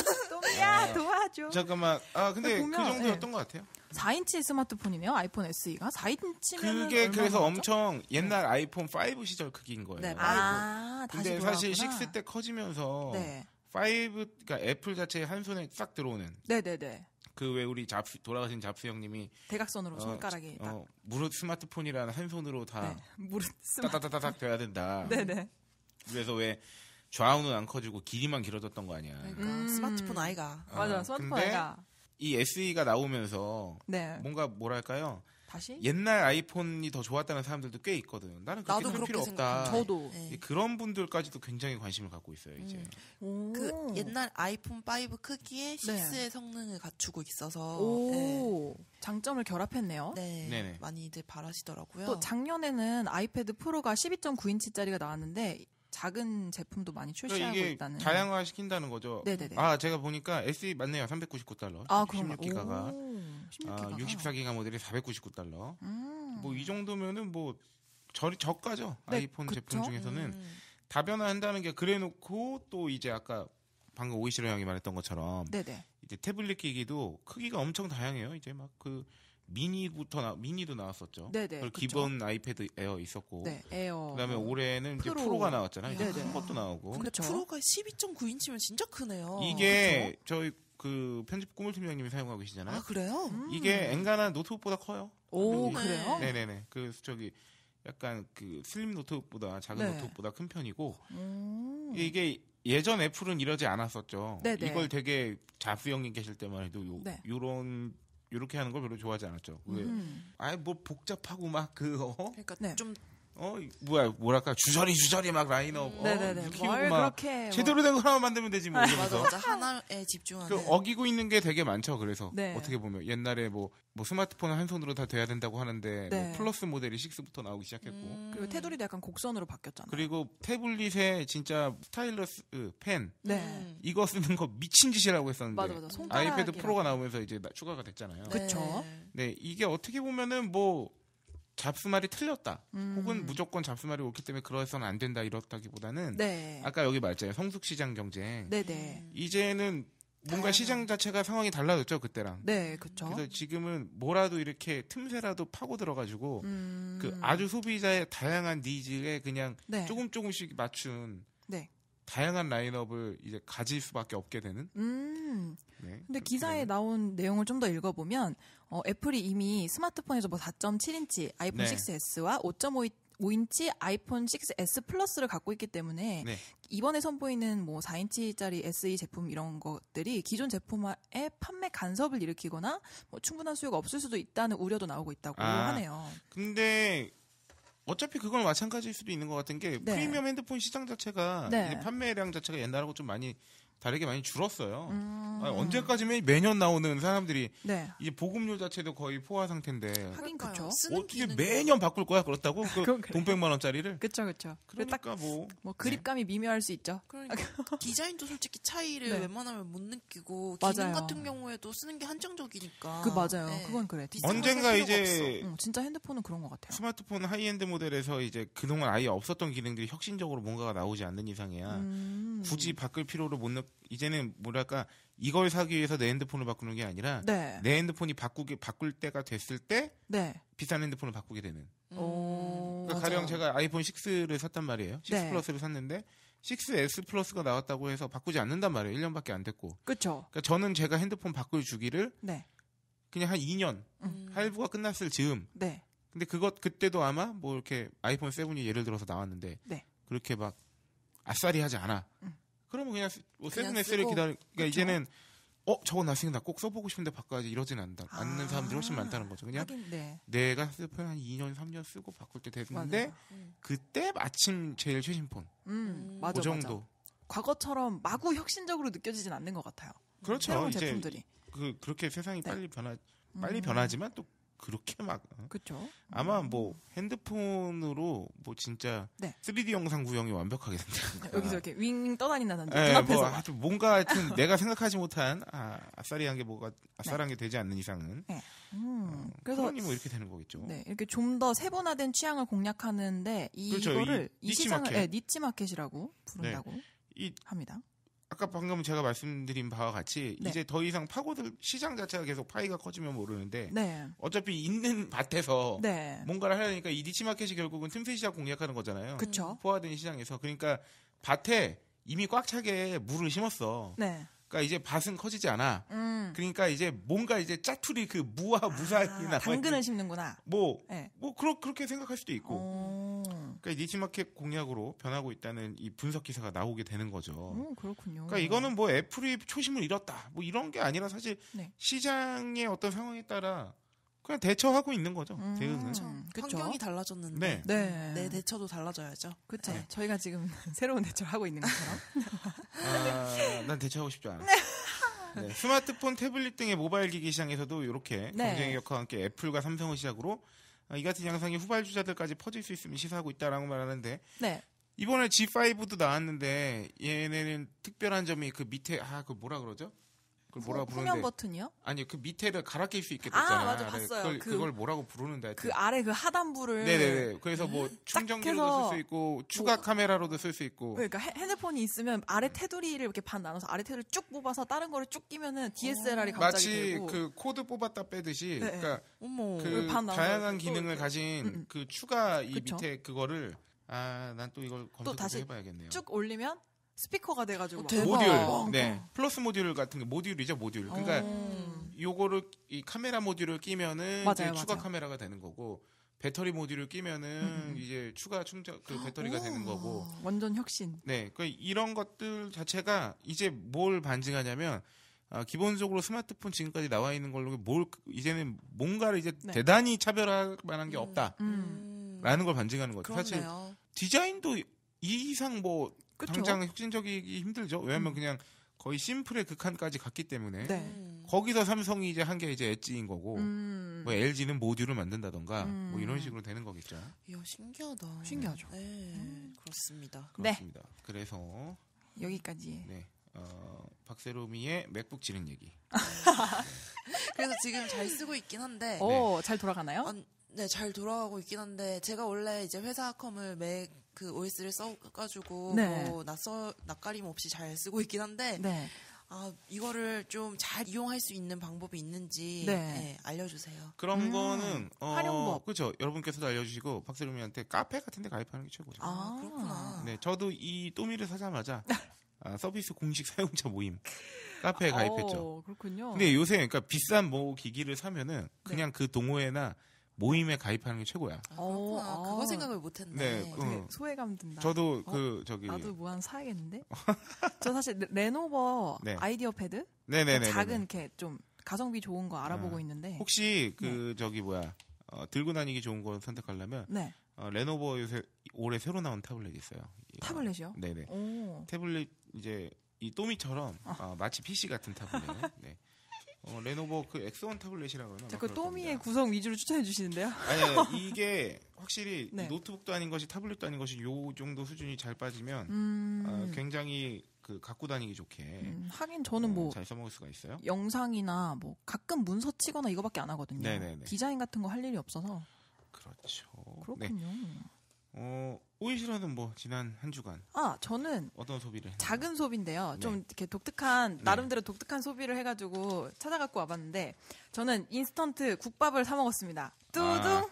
또미야 도와줘. 잠깐만. 아 근데 보면, 그 정도였던 것 같아요. 사 인치 스마트폰이네요. 아이폰 에스이가. 사 인치면 그게 그래서 엄청 옛날 아이폰 오 시절 크기인 거예요. 네, 아, 다시 근데 돌아왔구나. 사실 육 때 커지면서 네. 오, 그러니까 애플 자체 한 손에 싹 들어오는 네네네. 그 왜 우리 잡스 돌아가신 잡스 형님이 대각선으로 어, 손가락이 딱. 어, 무릇 스마트폰이라는 한 손으로 다 네. 무릎 스마트. 따다다다닥 돼야 된다. 네네. 그래서 왜 좌우는 안 커지고 길이만 길어졌던 거 아니야. 그러니까 음. 스마트폰 아이가. 맞아. 어, 스마트폰 근데 아이가. 이 에스이가 나오면서 네. 뭔가 뭐랄까요? 다시? 옛날 아이폰이 더 좋았다는 사람들도 꽤 있거든. 나는 그렇게 나도 할 그렇게 필요 없다. 생각해. 저도. 네. 그런 분들까지도 굉장히 관심을 갖고 있어요. 이제. 음. 오. 그 옛날 아이폰 오 크기의 네. 식스의 성능을 갖추고 있어서 오. 장점을 결합했네요. 네, 네, 네네. 많이들 바라시더라고요. 또 작년에는 아이패드 프로가 십이 점 구 인치짜리가 나왔는데 작은 제품도 많이 그러니까 출시하고 이게 있다는. 다양화 시킨다는 거죠. 네네네. 아, 제가 보니까 에스이 맞네요. 삼백구십구 달러. 아, 그런가? 십육 기가가. 십육 아, 기가가. 육십사 기가 모델이 사백구십구 달러. 음. 뭐 이 정도면은 뭐 저리 저가죠. 네, 아이폰 그쵸? 제품 중에서는 음. 다변화한다는 게 그래놓고 또 이제 아까 방금 오이시로 형이 말했던 것처럼 네네. 이제 태블릿 기기도 크기가 엄청 다양해요. 이제 막 그 미니부터 나, 미니도 나왔었죠. 네네, 그리고 그쵸. 기본 아이패드 에어 있었고. 네, 에어. 그다음에 올해는 이제 프로. 프로가 나왔잖아요. 이제 네네. 큰 것도 나오고. 근데 그쵸. 프로가 십이 점 구 인치면 진짜 크네요. 이게 저희 그 편집 꾸물 팀장님이 사용하고 계시잖아요. 아 그래요? 음. 이게 엔간한 노트북보다 커요. 오, 네. 그래요? 네네네. 그 저기 약간 그 슬림 노트북보다 작은 네. 노트북보다 큰 편이고 음. 이게 예전 애플은 이러지 않았었죠. 네네. 이걸 되게 잡스 형님 계실 때만 해도 요, 네. 요런 요렇게 하는 걸 별로 좋아하지 않았죠. 왜? 음. 아이 뭐 복잡하고 막 그 어? 그러니까 네. 좀 어 뭐야 뭐랄까 주저리 주저리 막 라인업 어, 네네네. 키우고 뭘 막 그렇게 뭐. 제대로 된 거 하나만 만들면 되지 뭐 맞아 이러면서 맞아 하나에 집중하는. 그 어기고 있는 게 되게 많죠. 그래서 네. 어떻게 보면 옛날에 뭐, 뭐 스마트폰은 한 손으로 다 돼야 된다고 하는데 네. 뭐 플러스 모델이 식스부터 나오기 시작했고 음. 그리고 테두리도 약간 곡선으로 바뀌었잖아요. 그리고 태블릿에 진짜 스타일러스 펜 네. 음. 이거 쓰는 거 미친 짓이라고 했었는데 맞아 맞아. 손가락이랑. 아이패드 프로가 나오면서 이제 나- 추가가 됐잖아요. 네. 그쵸. 네, 이게 어떻게 보면은 뭐 잡스말이 틀렸다. 음. 혹은 무조건 잡스말이 옳기 때문에 그래서는 안 된다 이렇다기보다는 네. 아까 여기 말했잖아요. 성숙시장 경쟁. 네네. 이제는 뭔가 다양한. 시장 자체가 상황이 달라졌죠 그때랑. 네, 그쵸. 그래서 지금은 뭐라도 이렇게 틈새라도 파고 들어가지고 음. 그 아주 소비자의 다양한 니즈에 그냥 네. 조금 조금씩 맞춘 네. 다양한 라인업을 이제 가질 수밖에 없게 되는. 음. 네, 근데 그렇게 기사에 되는. 나온 내용을 좀 더 읽어보면 어, 애플이 이미 스마트폰에서 뭐 사 점 칠 인치 아이폰 네. 식스 에스와 오 점 오 인치 아이폰 식스 에스 플러스를 갖고 있기 때문에 네. 이번에 선보이는 뭐 사 인치짜리 에스이 제품 이런 것들이 기존 제품의 판매 간섭을 일으키거나 뭐 충분한 수요가 없을 수도 있다는 우려도 나오고 있다고 아. 하네요. 근데 어차피 그건 마찬가지일 수도 있는 것 같은 게 네. 프리미엄 핸드폰 시장 자체가 네. 이게 판매량 자체가 옛날하고 좀 많이 다르게 많이 줄었어요. 음. 아니, 언제까지면 매년 나오는 사람들이 네. 이제 보급률 자체도 거의 포화 상태인데 하긴 그러니까요. 그쵸. 쓰는 어떻게 기능. 매년 바꿀 거야 그렇다고 그 그건 그래요. 돈 백만 원짜리를 그쵸, 그쵸. 그러니까 딱, 뭐 뭐, 그립감이 미묘할 수 있죠. 그러니까 디자인도 솔직히 차이를 네. 웬만하면 못 느끼고 맞아요. 기능 같은 경우에도 쓰는 게 한정적이니까. 그 맞아요. 네. 그건 그래. 비슷한 언젠가 살 필요가 이제 응, 진짜 핸드폰은 그런 것 같아요. 스마트폰 하이엔드 모델에서 이제 그동안 아예 없었던 기능들이 혁신적으로 뭔가가 나오지 않는 이상이야 음. 굳이 바꿀 필요를 못 느. 이제는 뭐랄까 이걸 사기 위해서 내 핸드폰을 바꾸는 게 아니라 네. 내 핸드폰이 바꾸게 바꿀 때가 됐을 때 네. 비싼 핸드폰을 바꾸게 되는. 음, 오. 그러니까 가령 제가 아이폰 식스를 샀단 말이에요. 식스 네. 플러스를 샀는데 식스 에스 플러스가 나왔다고 해서 바꾸지 않는단 말이에요. 일 년밖에 안 됐고. 그쵸. 그러니까 저는 제가 핸드폰 바꿀 주기를 네. 그냥 한 이 년 음. 할부가 끝났을 즈음. 네. 근데 그것 그때도 아마 뭐 이렇게 아이폰 세븐이 예를 들어서 나왔는데 네. 그렇게 막 아싸리 하지 않아. 음. 그러면 그냥 뭐 그냥 세븐 에스를 쓰고. 기다리. 그러니까 그쵸. 이제는 어 저거 나중에 나 꼭 써보고 싶은데 바꿔야지 이러진 않다. 않는 아. 사람들이 훨씬 많다는 거죠. 그냥 하긴, 네. 내가 휴대폰 한 이 년 삼 년 쓰고 바꿀 때 됐는데 맞아요. 음. 그때 마침 제일 최신 폰. 음, 음. 맞아, 그 정도. 맞아. 과거처럼 마구 혁신적으로 느껴지진 않는 것 같아요. 그렇죠. 새로운 이제 제품들이. 그 그렇게 세상이 네. 빨리 변하 빨리 음. 변하지만 또 그렇게 막 어. 그쵸. 아마 뭐 핸드폰으로 뭐 진짜 네. 쓰리디 영상 구형이 완벽하게 된다. 여기서 이렇게 윙 떠다닌다든지 예, 눈앞에서 뭐 막. 하여튼 뭔가 하여튼 내가 생각하지 못한 아, 아싸리한 게 뭐가 아싸리한 게 되지 않는 이상은 음, 그래서 그러니 뭐 이렇게 되는 거겠죠. 네, 이렇게 좀 더 세분화된 취향을 공략하는데 이, 그렇죠. 이거를 이 이, 니치 시장을 마켓. 네, 니치 마켓이라고 부른다고 이 합니다. 아까 방금 제가 말씀드린 바와 같이 네. 이제 더 이상 파고들 시장 자체가 계속 파이가 커지면 모르는데 네. 어차피 있는 밭에서 네. 뭔가를 하려니까 이 니치 마켓이 결국은 틈새 시장 공략하는 거잖아요. 그쵸. 포화된 시장에서 그러니까 밭에 이미 꽉 차게 물을 심었어. 네. 그러니까 이제 밭은 커지지 않아. 음. 그러니까 이제 뭔가 이제 짜투리 그 무와 무사히나 아, 당근을 심는구나. 뭐, 네. 뭐 그렇 그렇게 생각할 수도 있고. 오. 그러니까 이 니치마켓 공략으로 변하고 있다는 이 분석 기사가 나오게 되는 거죠. 오, 그렇군요. 그러니까 이거는 뭐 애플이 초심을 잃었다. 뭐 이런 게 아니라 사실 네. 시장의 어떤 상황에 따라 그냥 대처하고 있는 거죠. 음. 대응은. 음, 그쵸. 환경이 달라졌는데 네. 네. 내 대처도 달라져야죠. 그쵸. 네. 저희가 지금 새로운 대처를 하고 있는 것처럼. 아, 난 대처하고 싶지 않아. 네, 스마트폰, 태블릿 등의 모바일 기기 시장에서도 이렇게 네. 경쟁의 격화와 함께 애플과 삼성을 시작으로 아, 이 같은 양상이 후발주자들까지 퍼질 수 있음을 시사하고 있다라고 말하는데 네. 이번에 지 파이브도 나왔는데 얘네는 특별한 점이 그 밑에 아 그 뭐라 그러죠? 그걸 뭐라고 후면 부르는데 버튼이요? 아니 그 밑에를 갈아 낄 수 있게 아, 됐잖아. 맞아, 네, 봤어요. 그걸, 그- 그걸 뭐라고 부르는데 하여튼. 그 아래 그 하단부를 네네네. 그래서 뭐 충전기로도 해서 쓸 수 있고 추가 뭐- 카메라로도 쓸 수 있고. 그러니까 헤- 핸드폰이 있으면 아래 테두리를 이렇게 반 나눠서 아래 테두리 쭉 뽑아서 다른 거를 쭉 끼면은 디에스엘알이 갑자기 마치 되고 그 코드 뽑았다 빼듯이 네. 그러니까 어머. 그 반 나눠서 다양한 이렇게 또 기능을 이렇게. 가진 음, 음. 그 추가 이 그쵸. 밑에 그거를 아 난 또 이걸 검색해서 다시 해봐야겠네요. 쭉 올리면 스피커가 돼가지고 어, 막 대박. 모듈, 뻥, 네 플러스 모듈 같은 게 모듈이죠 모듈. 그러니까 음. 요거를 이 카메라 모듈을 끼면은 맞아요, 이제 추가 맞아요. 카메라가 되는 거고 배터리 모듈을 끼면은 음. 이제 추가 충전 그 배터리가 되는 거고. 완전 혁신. 네, 그 이런 것들 자체가 이제 뭘 반증하냐면 아, 기본적으로 스마트폰 지금까지 나와 있는 걸로 뭘 이제는 뭔가를 이제 네. 대단히 차별할 만한 게 음. 없다라는 음. 걸 반증하는 거죠. 사실 그렇네요. 디자인도 이 이상 뭐 그쵸? 당장 혁신적이기 힘들죠. 왜냐하면 음. 그냥 거의 심플의 극한까지 갔기 때문에 네. 음. 거기서 삼성이 이제 한 게 이제 엣지인 거고 음. 뭐 엘지는 모듈을 만든다던가 음. 뭐 이런 식으로 되는 거겠죠. 이야, 신기하다. 신기하죠. 네, 그렇습니다. 네. 그렇습니다. 그래서 여기까지. 네, 어, 박세롬이의 맥북 지른 얘기. 그래서 지금 잘 쓰고 있긴 한데, 오, 잘 돌아가나요? 아, 네, 잘 돌아가고 있긴 한데, 제가 원래 이제 회사 컴을 맥 그 오에스를 써가지고, 네. 뭐, 낯서, 낯가림 없이 잘 쓰고 있긴 한데, 네. 아, 이거를 좀 잘 이용할 수 있는 방법이 있는지, 네. 네, 알려주세요. 그런 음, 거는 어, 활용법. 그렇죠. 여러분께서도 알려주시고 박세롬이한테 카페 같은데 가입하는 게 최고죠. 아, 아. 그렇구나. 네, 저도 이 또미를 사자마자 아, 서비스 공식 사용자 모임 카페에 가입했죠. 오, 그렇군요. 근데 요새 그러니까 비싼 뭐 기기를 사면은 그냥 그 동호회나 모임에 가입하는 게 최고야. 아, 오, 그렇구나. 아. 그거 생각을 못했네. 네, 되게 응. 소외감 든다. 저도 어? 그 저기 나도 뭐 하나 사야겠는데? 저 사실 레- 레노버 네. 아이디어 패드? 네네네. 작은 이렇게 좀 가성비 좋은 거 알아보고 아, 있는데. 혹시 그 저기 뭐야 어, 들고 다니기 좋은 거 선택하려면 네. 어, 레노버 요새 올해 새로 나온 타블렛 있어요. 타블렛이요? 네네. 오. 태블릿 이제 이 또미처럼 아, 마치 피씨 같은 타블렛. 네. 어, 레노버 그 엑스원 타블렛이라고 그러나? 자꾸 그럴 또미의 겁니다. 구성 위주로 추천해 주시는데요? 아니, 아니 이게 확실히 네. 이 노트북도 아닌 것이 타블렛도 아닌 것이 요 정도 수준이 잘 빠지면 음. 어, 굉장히 그 갖고 다니기 좋게 음, 하긴 저는 뭐 어, 잘 써먹을 수가 있어요. 영상이나 뭐 가끔 문서 치거나 이거밖에 안 하거든요. 네네네. 디자인 같은 거 할 일이 없어서. 그렇죠. 네. 그렇군요. 어, 오이시라는 뭐 지난 한 주간 아, 저는 어떤 소비를 했나요? 작은 소비인데요. 좀 네. 이렇게 독특한 나름대로 독특한 소비를 해가지고 찾아갖고 와봤는데 저는 인스턴트 국밥을 사 먹었습니다. 뚜둥.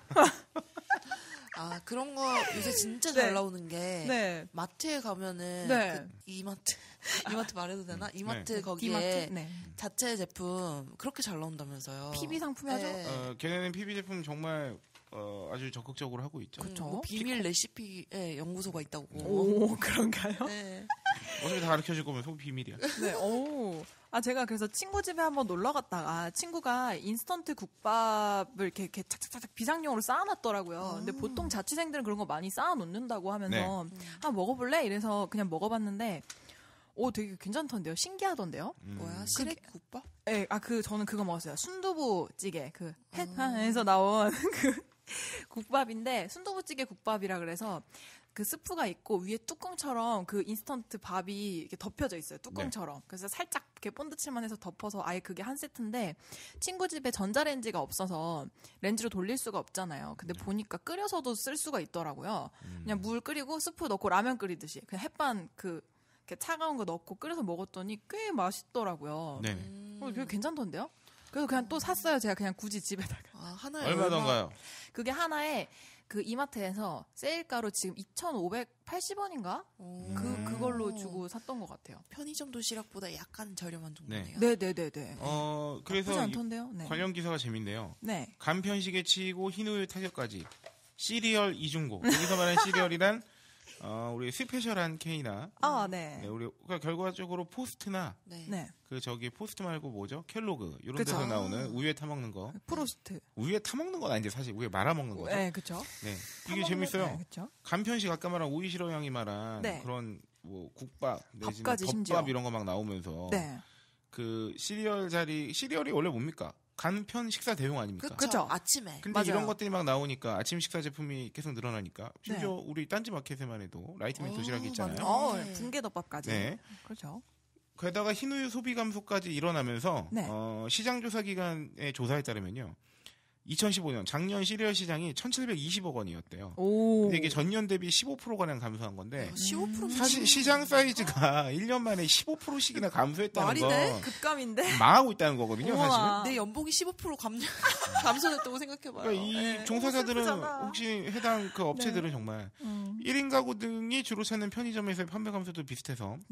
아, 그런 거 요새 진짜 네. 잘 나오는 게, 네. 마트에 가면은, 네. 그 이마트, 이마트 말해도 되나? 이마트 네. 거기에 디마트. 네. 자체 제품 그렇게 잘 나온다면서요. 피비 상품이 하죠? 네. 어, 걔네는 피비 제품 정말 어, 아주 적극적으로 하고 있죠. 그쵸. 뭐 비밀 레시피의 연구소가 있다고. 오, 그런가요? 네. 어차피 다 가르쳐 줄 거면 속 비밀이야. 네, 오. 아, 제가 그래서 친구 집에 한번 놀러 갔다가 친구가 인스턴트 국밥을 이렇게, 이렇게 착착착 비상용으로 쌓아놨더라고요. 근데 보통 자취생들은 그런 거 많이 쌓아놓는다고 하면서 아, 먹어볼래? 이래서 그냥 먹어봤는데 오, 되게 괜찮던데요? 신기하던데요? 음. 뭐야? 시렉 국밥? 네, 아, 그, 저는 그거 먹었어요. 순두부찌개. 그, 햇한에서 나온 그 국밥인데, 순두부찌개 국밥이라 그래서, 그 스프가 있고, 위에 뚜껑처럼 그 인스턴트 밥이 이렇게 덮여져 있어요. 뚜껑처럼. 그래서 살짝 이렇게 본드칠만 해서 덮어서 아예 그게 한 세트인데, 친구 집에 전자레인지가 없어서 렌즈로 돌릴 수가 없잖아요. 근데 보니까 끓여서도 쓸 수가 있더라고요. 그냥 물 끓이고 스프 넣고 라면 끓이듯이. 그냥 햇반 그, 이렇게 차가운 거 넣고 끓여서 먹었더니 꽤 맛있더라고요. 네네. 음. 어, 되게 괜찮던데요? 그래서 그냥 또 샀어요. 제가 그냥 굳이 집에다가. 아, 하나에 얼마던가요? 그게 하나에 그 이마트에서 세일가로 지금 이천오백팔십 원인가? 오. 그, 그걸로 주고 샀던 것 같아요. 편의점 도시락보다 약간 저렴한 정도네요. 네네네네. 어, 나쁘지 그래서 이 않던데요? 네. 관련 기사가 재밌네요. 네. 간편식에 치이고 흰우유 타격까지 시리얼 이중고. 여기서 말하는 시리얼이란 어, 우리 스페셜한 K나 아, 네. 네, 우리 그러니까 결과적으로 포스트나 네. 네. 그 저기 포스트 말고 뭐죠? 켈로그 이런 그쵸. 데서 나오는 우유에 타 먹는 거. 프로스트. 우유에 타 먹는 건 아닌데 사실 우유에 말아 먹는 거죠. 네, 그쵸. 네. 이게 재밌어요. 네, 그쵸. 간편식 아까 말한 오이시러 형이 말한 네. 그런 뭐 국밥 내지는 밥까지 덮밥 심지어. 이런 거 막 나오면서 네. 그 시리얼 자리 시리얼이 원래 뭡니까? 간편 식사 대용 아닙니까? 그쵸. 그쵸. 아침에. 근데 맞아요. 이런 것들이 막 나오니까 아침 식사 제품이 계속 늘어나니까 심지어 네. 우리 딴지마켓에만 해도 라이트맨 어, 도시락이 있잖아요. 맞네. 어, 네. 붕괴덮밥까지. 네. 그렇죠. 게다가 흰우유 소비 감소까지 일어나면서 네. 어, 시장 조사 기관의 조사에 따르면요. 이천십오 년 작년 시리얼 시장이 천칠백이십억 원이었대요. 오. 근데 이게 전년 대비 십오 퍼센트가량 감소한 건데 십오 퍼센트 사실 시장 사이즈가 일 년 만에 십오 퍼센트씩이나 감소했다는 말이 건 돼? 급감인데? 망하고 있다는 거거든요, 우와. 사실. 내 연봉이 십오 퍼센트 감소, 감소됐다고 생각해봐요. 그러니까 이 네. 종사자들은 너무 슬프잖아. 혹시 해당 그 업체들은 정말 음. 일 인 가구 등이 주로 찾는 편의점에서의 판매 감소도 비슷해서 네.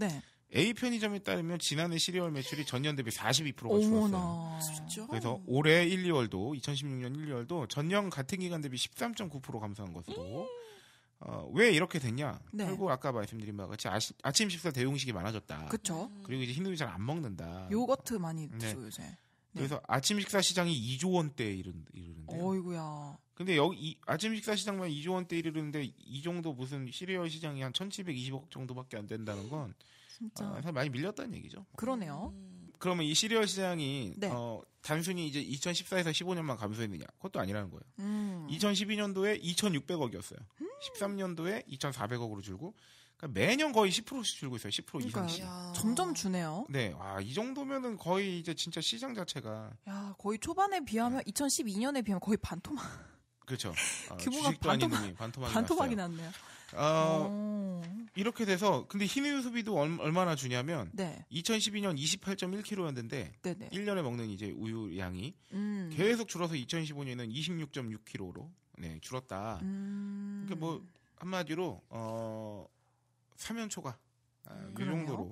A 편의점에 따르면 지난해 시리얼 매출이 전년 대비 사십이 퍼센트가 줄었어요. 어머나. 진짜? 그래서 올해 일, 이월도 이천십육 년 일, 이월도 전년 같은 기간 대비 십삼 점 구 퍼센트 감소한 것으로 어, 왜 이렇게 됐냐? 네. 결국 아까 말씀드린 바와 같이 아시, 아침 식사 대용식이 많아졌다. 그쵸. 그리고 이제 흰우유 잘 안 먹는다. 요거트 많이 네. 드세요, 요새. 네. 그래서 아침 식사 시장이 이조 원대에 이르, 이르는데요. 어이구야. 근데 여기 이, 아침 식사 시장만 이조 원대 이르는데 이 정도 무슨 시리얼 시장이 한 천칠백이십억 정도밖에 안 된다는 건 진짜. 어, 사실 많이 밀렸다는 얘기죠. 그러네요. 그러면 이 시리얼 시장이 네. 어, 단순히 이제 이천십사에서 십오 년만 감소했느냐? 그것도 아니라는 거예요. 음. 이천십이 년도에 이천육백억이었어요. 십삼 년도에 이천사백억으로 줄고 그러니까 매년 거의 십 퍼센트씩 줄고 있어요. 십 퍼센트 그러니까요. 이상씩. 야. 점점 주네요. 네, 와, 이 정도면은 거의 이제 진짜 시장 자체가 야, 거의 초반에 비하면 이천십이 년에 비하면 거의 반토막 그렇죠. 어, 규모가 주식도 아닌 반토막- 놈이 반토막이, 반토막이 났어요. 났네요. 어, 오. 이렇게 돼서 근데 흰우유 소비도 얼, 얼마나 주냐면 네, 이천십이 년 이십팔 점 일 킬로그램였는데 네, 네. 일 년에 먹는 이제 우유 양이 음. 계속 줄어서 이천십오 년에는 이십육 점 육 킬로그램로 네, 줄었다. 음. 그러니까 뭐 한마디로 어 사면 초과 아, 이 그러네요. 정도로.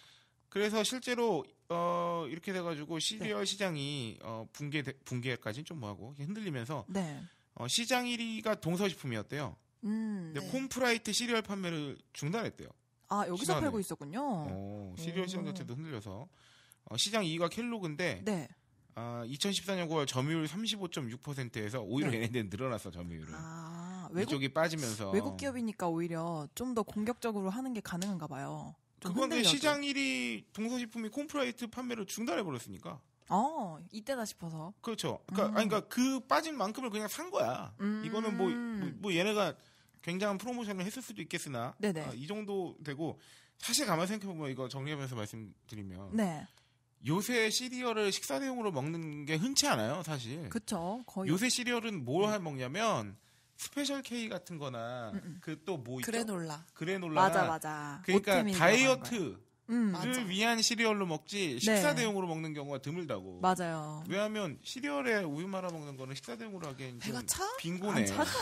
그래서 실제로 어 이렇게 돼가지고 시리얼 네. 시장이 어 붕괴 붕괴까지는 좀 뭐하고 흔들리면서 네. 어 시장 일 위가 동서식품이었대요. 음. 근데 네. 콤프라이트 시리얼 판매를 중단했대요. 아, 여기서 시간을. 팔고 있었군요. 어, 시리얼 시장 오. 자체도 흔들려서 어, 시장 이 위가 켈로그인데 네. 아, 이천십사 년 구월 점유율 삼십오 점 육 퍼센트에서 오히려 네. 얘네들은 늘어났어 점유율은. 아, 외국 이쪽이 빠지면서 외국 기업이니까 오히려 좀 더 공격적으로 하는 게 가능한가 봐요. 좀 그건데 흔들려도. 시장 일 위 동서식품이 콤프라이트 판매를 중단해 버렸으니까. 어, 이때다 싶어서. 그렇죠. 그러니까, 음. 아니, 그러니까 그 빠진 만큼을 그냥 산 거야. 음. 이거는 뭐, 뭐, 뭐 얘네가 굉장한 프로모션을 했을 수도 있겠으나 네네. 아, 이 정도 되고 사실 가만 생각해보면 이거 정리하면서 말씀드리면 네. 요새 시리얼을 식사 대용으로 먹는 게 흔치 않아요, 사실. 그쵸. 거의. 요새 시리얼은 뭘 해 먹냐면 스페셜 K 같은 거나 음, 음. 그 또 뭐 있죠? 그래놀라. 그래놀라. 맞아, 맞아. 그러니까 오트밀 들어간 거예요. 다이어트를 음, 맞아. 위한 시리얼로 먹지 식사 네. 대용으로 먹는 경우가 드물다고. 맞아요. 왜냐하면 시리얼에 우유 말아 먹는 거는 식사 대용으로 하기엔 좀 배가 차? 빈곤해. 안 차죠.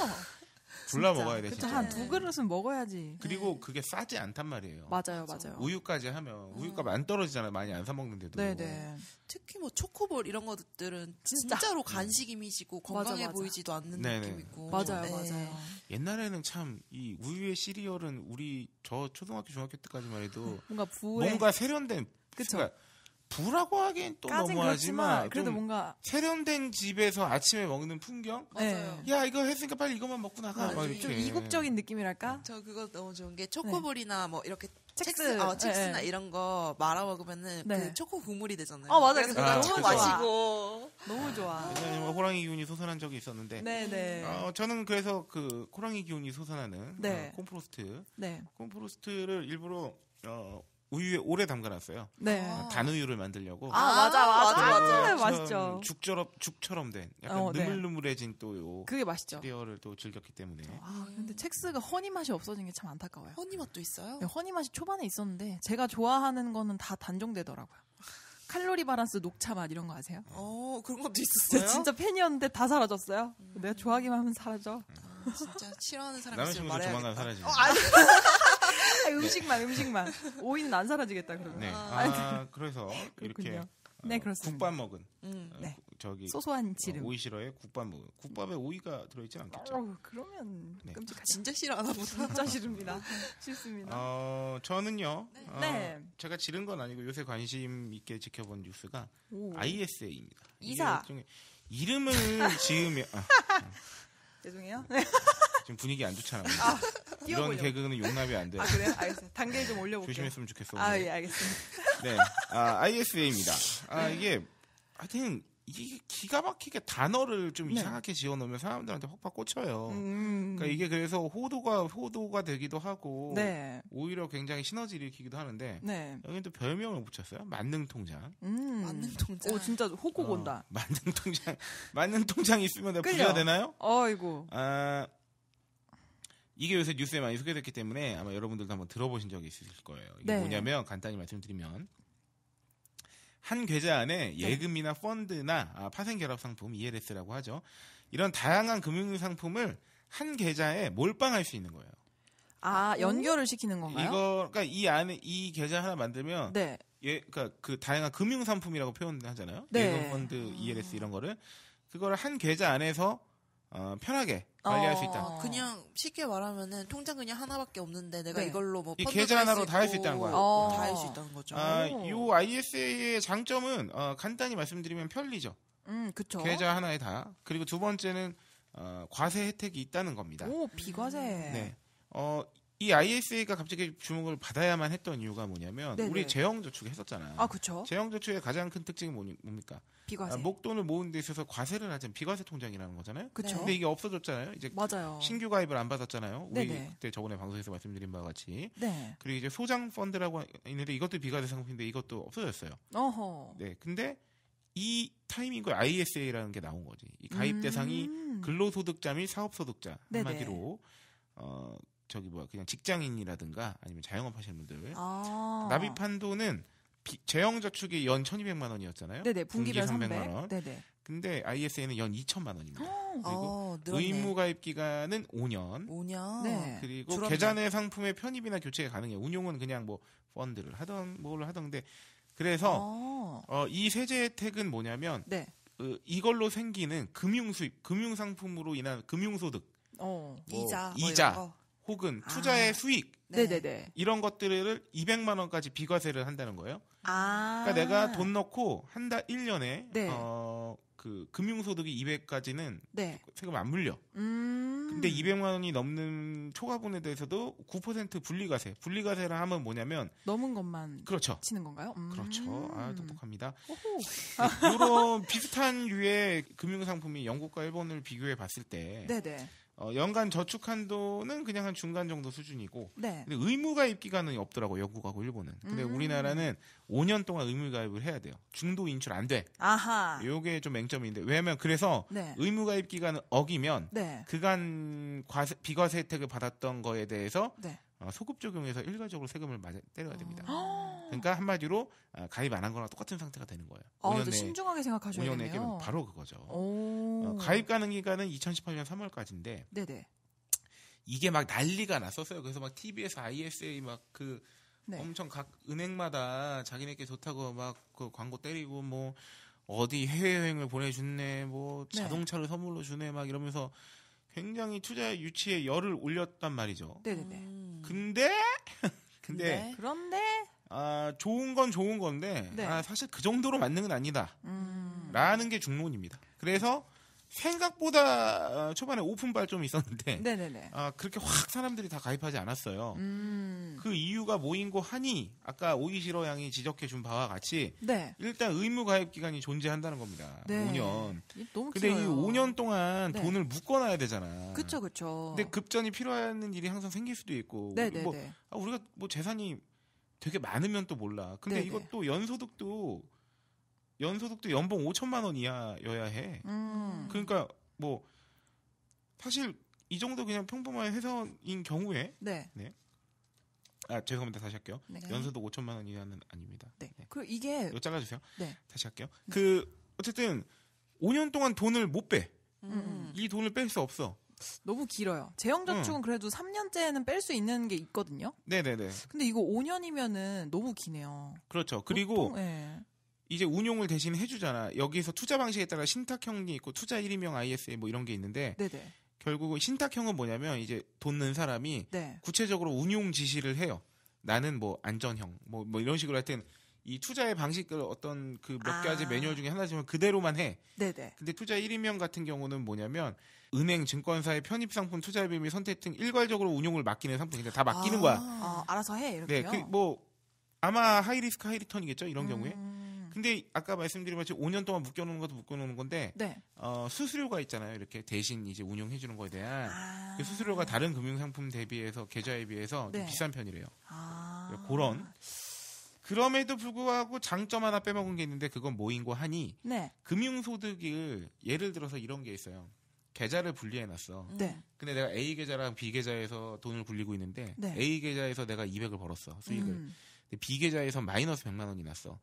골라 진짜. 먹어야 돼, 그쵸, 진짜. 한 두 그릇은 먹어야지. 그리고 그게 싸지 않단 말이에요. 맞아요, 맞아요. 우유까지 하면 우유값 안 떨어지잖아요. 많이 안 사 먹는데도. 네네. 특히 뭐 초코볼 이런 것들은 진짜. 진짜로 간식 이미지고 건강해 맞아. 보이지도 않는 네네. 느낌 있고. 맞아요, 네. 맞아요. 옛날에는 참 이 우유의 시리얼은 우리 저 초등학교 중학교 때까지만 해도 뭔가 부에 뭔가 세련된 그쵸. 그러니까 부라고 하기엔 또 까진 너무하지만 그렇지만 그래도 좀 뭔가 세련된 집에서 아침에 먹는 풍경? 맞아요. 야 이거 했으니까 빨리 이거만 먹고 나가. 네. 막 좀 이렇게. 이국적인 느낌이랄까? 저 그거 너무 좋은 게 초코볼이나 뭐 이렇게 첵스. 첵스, 어, 첵스나 네. 이런 거 말아 먹으면 네. 그 초코 국물이 되잖아요. 어, 맞아요. 그래서 그거 그거 너무 쭉 좋아. 마시고. 너무 좋아. 예전에 뭐 호랑이 기운이 솟아난 적이 있었는데 네네. 어, 저는 그래서 그 호랑이 기운이 솟아나는 네. 어, 콤프로스트 네. 콤프로스트를 일부러 어, 우유에 오래 담가놨어요. 네. 아. 단우유를 만들려고. 아, 맞아, 맞아. 맞아, 맞아. 맛있죠. 죽처럼 죽처럼 된 약간 어, 네. 느물느물해진 또요 그게 맛있죠. 시리얼을 또 즐겼기 때문에. 아, 근데 첵스가 허니 맛이 없어진 게 참 안타까워요. 허니 맛도 있어요? 네, 허니 맛이 초반에 있었는데 제가 좋아하는 거는 다 단종되더라고요. 칼로리 바란스 녹차 맛 이런 거 아세요? 어, 그런 것도 제가 있었어요? 진짜 팬이었는데 다 사라졌어요. 내가 좋아하기만 하면 사라져. 아, 진짜 싫어하는 사람 남의 있으면 친구도 조만간 말해야겠다. 사라지네. 아, 음식만 음식만 오이는 안 사라지겠다 그러면. 네. 아, 아, 그래서 그렇군요. 이렇게 네, 어, 그렇습니다. 국밥 먹은 음. 어, 네. 구- 저기 소소한 어, 지름. 오이 싫어에 국밥 먹은 국밥에 오이가 들어있진 않겠죠. 어우, 그러면 네. 끔찍하죠. 진짜 싫어하나 보다. 진짜 싫습니다. 싫습니다. 어, 저는요. 어, 네. 제가 지른 건 아니고 요새 관심 있게 지켜본 뉴스가 오. 아이에스에이입니다. 이사. 이름을 지으면 아, 죄송해요. 네. 지금 분위기 안 좋잖아요. 이런 띄워보려고. 개그는 용납이 안 돼. 아 그래요? 알겠어요. 단계 좀 올려볼게요. 조심했으면 좋겠어. 아 오늘. 예 알겠습니다. 네. 아, 아이에스에이입니다. 아, 이게 하여튼 이게 기가 막히게 단어를 좀 네. 이상하게 지어 놓으면 사람들한테 확확 꽂혀요. 음. 그러니까 이게 그래서 호도가 호도가 되기도 하고 네. 오히려 굉장히 시너지를 일으키기도 하는데 네. 여기 또 별명을 붙였어요. 만능통장. 음. 만능 통장. 오 진짜 호국 어, 온다. 만능통장. 만능통장이 있으면 내가 끌려. 부자 되나요? 어이구. 아, 이게 요새 뉴스에 많이 소개됐기 때문에 아마 여러분들도 한번 들어보신 적이 있을 거예요. 이게 네. 뭐냐면 간단히 말씀드리면 한 계좌 안에 예금이나 펀드나 아, 파생결합 상품 이엘에스라고 하죠. 이런 다양한 금융 상품을 한 계좌에 몰빵할 수 있는 거예요. 아, 연결을 시키는 건가요? 이거 그러니까 이 안에 이 계좌 하나 만들면 네. 예, 그러니까 그 다양한 금융 상품이라고 표현하잖아요. 네. 예금 펀드, 이엘에스 이런 거를 그거를 한 계좌 안에서 어, 편하게 관리할 어. 수 있다. 아, 그냥 쉽게 말하면은 통장 그냥 하나밖에 없는데 내가 네. 이걸로 뭐 이 펀드 계좌 하나로 다 할 수 있다는 거야. 어. 다 할 수 있다는 거죠. 아, 오. 요 아이에스에이의 장점은 어, 간단히 말씀드리면 편리죠. 음, 그쵸. 계좌 하나에 다. 그리고 두 번째는 어, 과세 혜택이 있다는 겁니다. 오, 비과세. 네. 어, 이 아이에스에이가 갑자기 주목을 받아야만 했던 이유가 뭐냐면 네네. 우리 재형저축 했었잖아요. 아, 그쵸. 재형저축의 가장 큰 특징이 뭐니- 뭡니까? 비과세. 아, 목돈을 모으는 데 있어서 과세를 하자면 비과세 통장이라는 거잖아요. 그쵸. 근데 이게 없어졌잖아요. 이제 맞아요. 신규 가입을 안 받았잖아요. 우리 네네. 그때 저번에 방송에서 말씀드린 바와 같이. 네. 그리고 이제 소장 펀드라고 있는데 이것도 비과세 상품인데 이것도 없어졌어요. 어허. 네. 근데 이 타이밍에 아이에스에이라는 게 나온 거지. 이 가입 음. 대상이 근로소득자 및 사업소득자 네네. 한마디로 어 저기 뭐야 그냥 직장인이라든가 아니면 자영업 하시는 분들 아. 납입 한도는 비- 재형저축이 연 천이백만 원이었잖아요. 네네. 분기별 분기 삼백. 삼백만 원. 네네. 근데 아이에스에이는 연 이천만 원입니다. 그리고 어, 늘었네. 의무 가입 기간은 오 년. 오 년. 네. 그리고 줄었네. 계좌 내 상품의 편입이나 교체가 가능해요. 운용은 그냥 뭐 펀드를 하던 뭘 하던데 그래서 어. 어, 이 세제 혜택은 뭐냐면 네. 어, 이걸로 생기는 금융 수입, 금융 상품으로 인한 금융 소득, 어. 뭐 이자. 뭐 이자. 이런 거. 혹은 투자의 아. 수익 네. 네네. 이런 것들을 이백만 원까지 비과세를 한다는 거예요. 아. 그러니까 내가 돈 넣고 한 달 일 년에 네. 어, 그 금융 소득이 이백까지는 네. 세금 안 물려. 음. 근데 이백만 원이 넘는 초과분에 대해서도 구 퍼센트 분리과세. 분리과세를 하면 뭐냐면 넘은 것만 그렇죠. 치는 건가요? 음. 그렇죠. 아, 똑똑합니다. 오호. 이런 비슷한 류의 금융 상품이 영국과 일본을 비교해 봤을 때 네네. 어, 연간 저축 한도는 그냥 한 중간 정도 수준이고 네. 근데 의무 가입 기간은 없더라고 영국하고 일본은. 근데 음. 우리나라는 오 년 동안 의무 가입을 해야 돼요. 중도 인출 안 돼. 아하. 요게 좀 맹점인데 왜냐면 그래서 네. 의무 가입 기간을 어기면 네. 그간 과세, 비과세 혜택을 받았던 거에 대해서 네. 어, 소급 적용해서 일괄적으로 세금을 맞아, 때려야 됩니다. 어. 그러니까 한마디로 아, 가입 안 한 거랑 똑같은 상태가 되는 거예요. 아, 오 년 또 내에 신중하게 오 년 내에 생각하셔야겠네요. 깨면 바로 그거죠. 오. 어, 가입 가능 기간은 이천십팔 년 삼월까지인데 네네. 이게 막 난리가 났었어요. 그래서 막 티비에스, 아이에스에이 막 그 네. 엄청 각 은행마다 자기네께 좋다고 막 그 광고 때리고 뭐 어디 해외여행을 보내주네 뭐 네. 자동차를 선물로 주네 막 이러면서 굉장히 투자 유치에 열을 올렸단 말이죠. 네네네. 음. 근데 근데 네. 그런데 아 좋은 건 좋은 건데 네. 아, 사실 그 정도로 맞는 건 아니다. 음. 라는 게 중론입니다. 그래서 생각보다 어, 초반에 오픈발 좀 있었는데 네네네. 아, 그렇게 확 사람들이 다 가입하지 않았어요. 음. 그 이유가 뭐인고 하니 아까 오이시러 양이 지적해 준 바와 같이 네. 일단 의무 가입 기간이 존재한다는 겁니다. 네. 오 년. 이 너무 근데 길어요. 이 오 년 동안 네. 돈을 묶어놔야 되잖아. 그쵸 그쵸. 근데 급전이 필요한 일이 항상 생길 수도 있고 네네네. 뭐 아, 우리가 뭐 재산이 되게 많으면 또 몰라. 근데 네네. 이것도 연소득도 연소득도 연봉 오천만 원 이하여야 해. 음. 그러니까 뭐 사실 이 정도 그냥 평범한 회사인 경우에 네. 아 죄송합니다 다시 할게요. 네. 연소득 오천만 원 이하는 아닙니다. 네. 네. 그리고 이게 이거 잘라주세요. 네. 다시 할게요. 그 어쨌든 오 년 동안 돈을 못 빼. 음. 이 돈을 뺄 수 없어. 너무 길어요. 재형저축은 그래도 삼 년째는 뺄 수 있는 게 있거든요. 네네네. 근데 이거 오 년이면은 너무 기네요. 그렇죠. 그리고 보통, 예. 이제 운용을 대신 해주잖아. 여기서 투자 방식에 따라 신탁형이 있고 투자 일 인명 아이에스에이 뭐 이런 게 있는데 네네. 결국은 신탁형은 뭐냐면 이제 돈 는 사람이 네. 구체적으로 운용 지시를 해요. 나는 뭐 안전형 뭐, 뭐 이런 식으로 하여튼 이 투자의 방식을 어떤 그 몇 아. 가지 매뉴얼 중에 하나지만 그대로만 해. 네네. 근데 투자 일 인명 같은 경우는 뭐냐면 은행, 증권사의 편입상품, 투자비 및 선택 등 일괄적으로 운용을 맡기는 상품인데 다 맡기는 아. 거야. 아, 알아서 해 네, 이렇게요. 그 뭐 아마 하이 리스크 하이 리턴이겠죠 이런 경우에. 음. 근데 아까 말씀드린 것처럼 오 년 동안 묶여놓는 것도 묶여놓는 건데 네. 어, 수수료가 있잖아요. 이렇게 대신 이제 운용해주는 거에 대한 아. 그 수수료가 다른 금융상품 대비해서 계좌에 비해서 좀 네. 비싼 편이래요. 아. 그런 그럼에도 불구하고 장점 하나 빼먹은 게 있는데 그건 뭐인고 하니 네. 금융소득을 예를 들어서 이런 게 있어요. 계좌를 분리해놨어. 네. 근데 내가 A 계좌랑 B 계좌에서 돈을 굴리고 있는데 네. A 계좌에서 내가 이백을 벌었어 수익을. 음. 근데 B 계좌에서 마이너스 백만 원이 났어.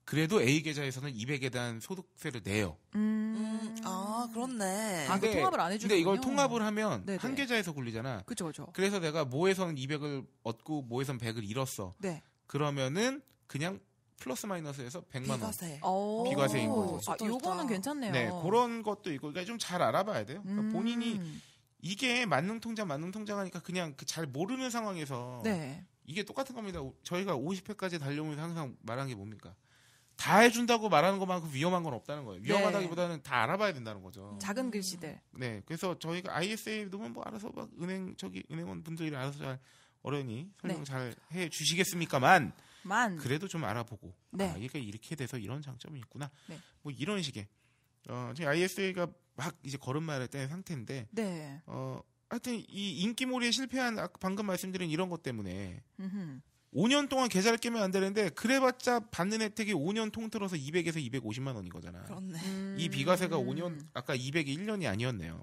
그래도 A 계좌에서는 이백에 대한 소득세를 내요. 음, 음, 아, 그렇네. 아, 그 통합을 안 해주는군요. 근데 이걸 통합을 하면 네네. 한 계좌에서 굴리잖아. 그죠, 그죠. 그래서 내가 모에선 이백을 얻고 모에선 백을 잃었어. 네. 그러면은 그냥 플러스 마이너스에서 백만 원. 비과세. 오. 비과세인 거죠. 아, 좋다, 요거는 좋다. 괜찮네요. 네, 그런 것도 있고, 그러니까 좀 잘 알아봐야 돼요. 그러니까 음. 본인이 이게 만능 통장, 만능 통장 하니까 그냥 그 잘 모르는 상황에서 네. 이게 똑같은 겁니다. 저희가 오십 회까지 달려오면서 항상 말한 게 뭡니까? 다 해준다고 말하는 것만큼 위험한 건 없다는 거예요. 위험하다기보다는 다 알아봐야 된다는 거죠. 작은 글씨들. 네, 그래서 저희가 아이에스에이 넣으면 뭐 알아서 막 은행 저기 은행원 분들이 알아서 잘 어련히 설명 네. 잘 해 주시겠습니까만 만. 그래도 좀 알아보고 네. 아, 이게 이렇게 돼서 이런 장점이 있구나. 네. 뭐 이런 식의 어, 저희 아이에스에이가 막 이제 걸음마를 뗀 상태인데 네. 어, 하여튼 이 인기몰이에 실패한 아까 방금 말씀드린 이런 것 때문에 음흠. 오 년 동안 계좌를 깨면 안 되는데 그래봤자 받는 혜택이 오 년 통틀어서 이백에서 이백오십만 원인 거잖아. 그렇네. 음. 이 비과세가 오 년 아까 이백이 일 년이 아니었네요.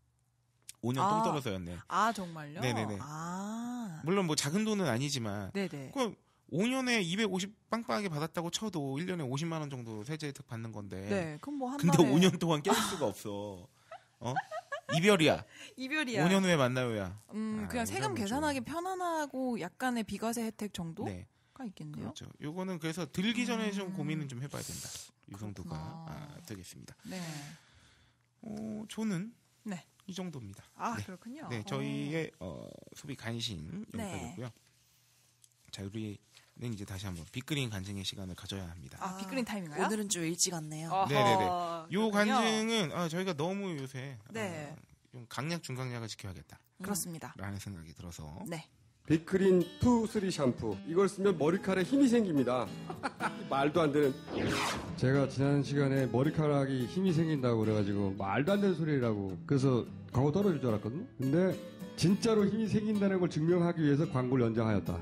오 년 아. 통틀어서였네. 아, 정말요? 네네네. 아. 물론 뭐 작은 돈은 아니지만 네네. 그 오 년에 이백오십 빵빵하게 받았다고 쳐도 일 년에 오십만 원 정도 세제 혜택 받는 건데. 네. 그럼 뭐 한 근데 달에 오 년 동안 깰 수가 없어. 어? 이별이야. 이별이야. 오 년 후에 만나요야. 음, 아, 그냥 이거 세금 좀- 계산하기 편안하고 약간의 비과세 혜택 정도가 네. 있겠네요. 그렇죠. 요거는 그래서 들기 전에 좀 음. 고민은 좀 해봐야 된다. 이 정도가 그렇구나. 아, 되겠습니다. 네. 어, 저는 네. 이 정도입니다. 아, 네. 그렇군요. 네, 저희의 어, 소비 간신 네. 여기까지고요. 자, 우리는 이제 다시 한번 빅그린 간증의 시간을 가져야 합니다. 아, 빅그린 타임인가요? 오늘은 좀 일찍 왔네요. 어허, 네네네. 요 그렇군요. 간증은 아, 저희가 너무 요새 네. 어, 좀 강약 중강약을 지켜야겠다. 그렇습니다. 라는 생각이 들어서 네. 빅그린 투, 쓰리 샴푸 이걸 쓰면 머리카락에 힘이 생깁니다. 말도 안 되는. 제가 지난 시간에 머리카락이 힘이 생긴다고 그래가지고 말도 안 되는 소리라고 그래서 광고 떨어질 줄 알았거든요. 근데 진짜로 힘이 생긴다는 걸 증명하기 위해서 광고를 연장하였다.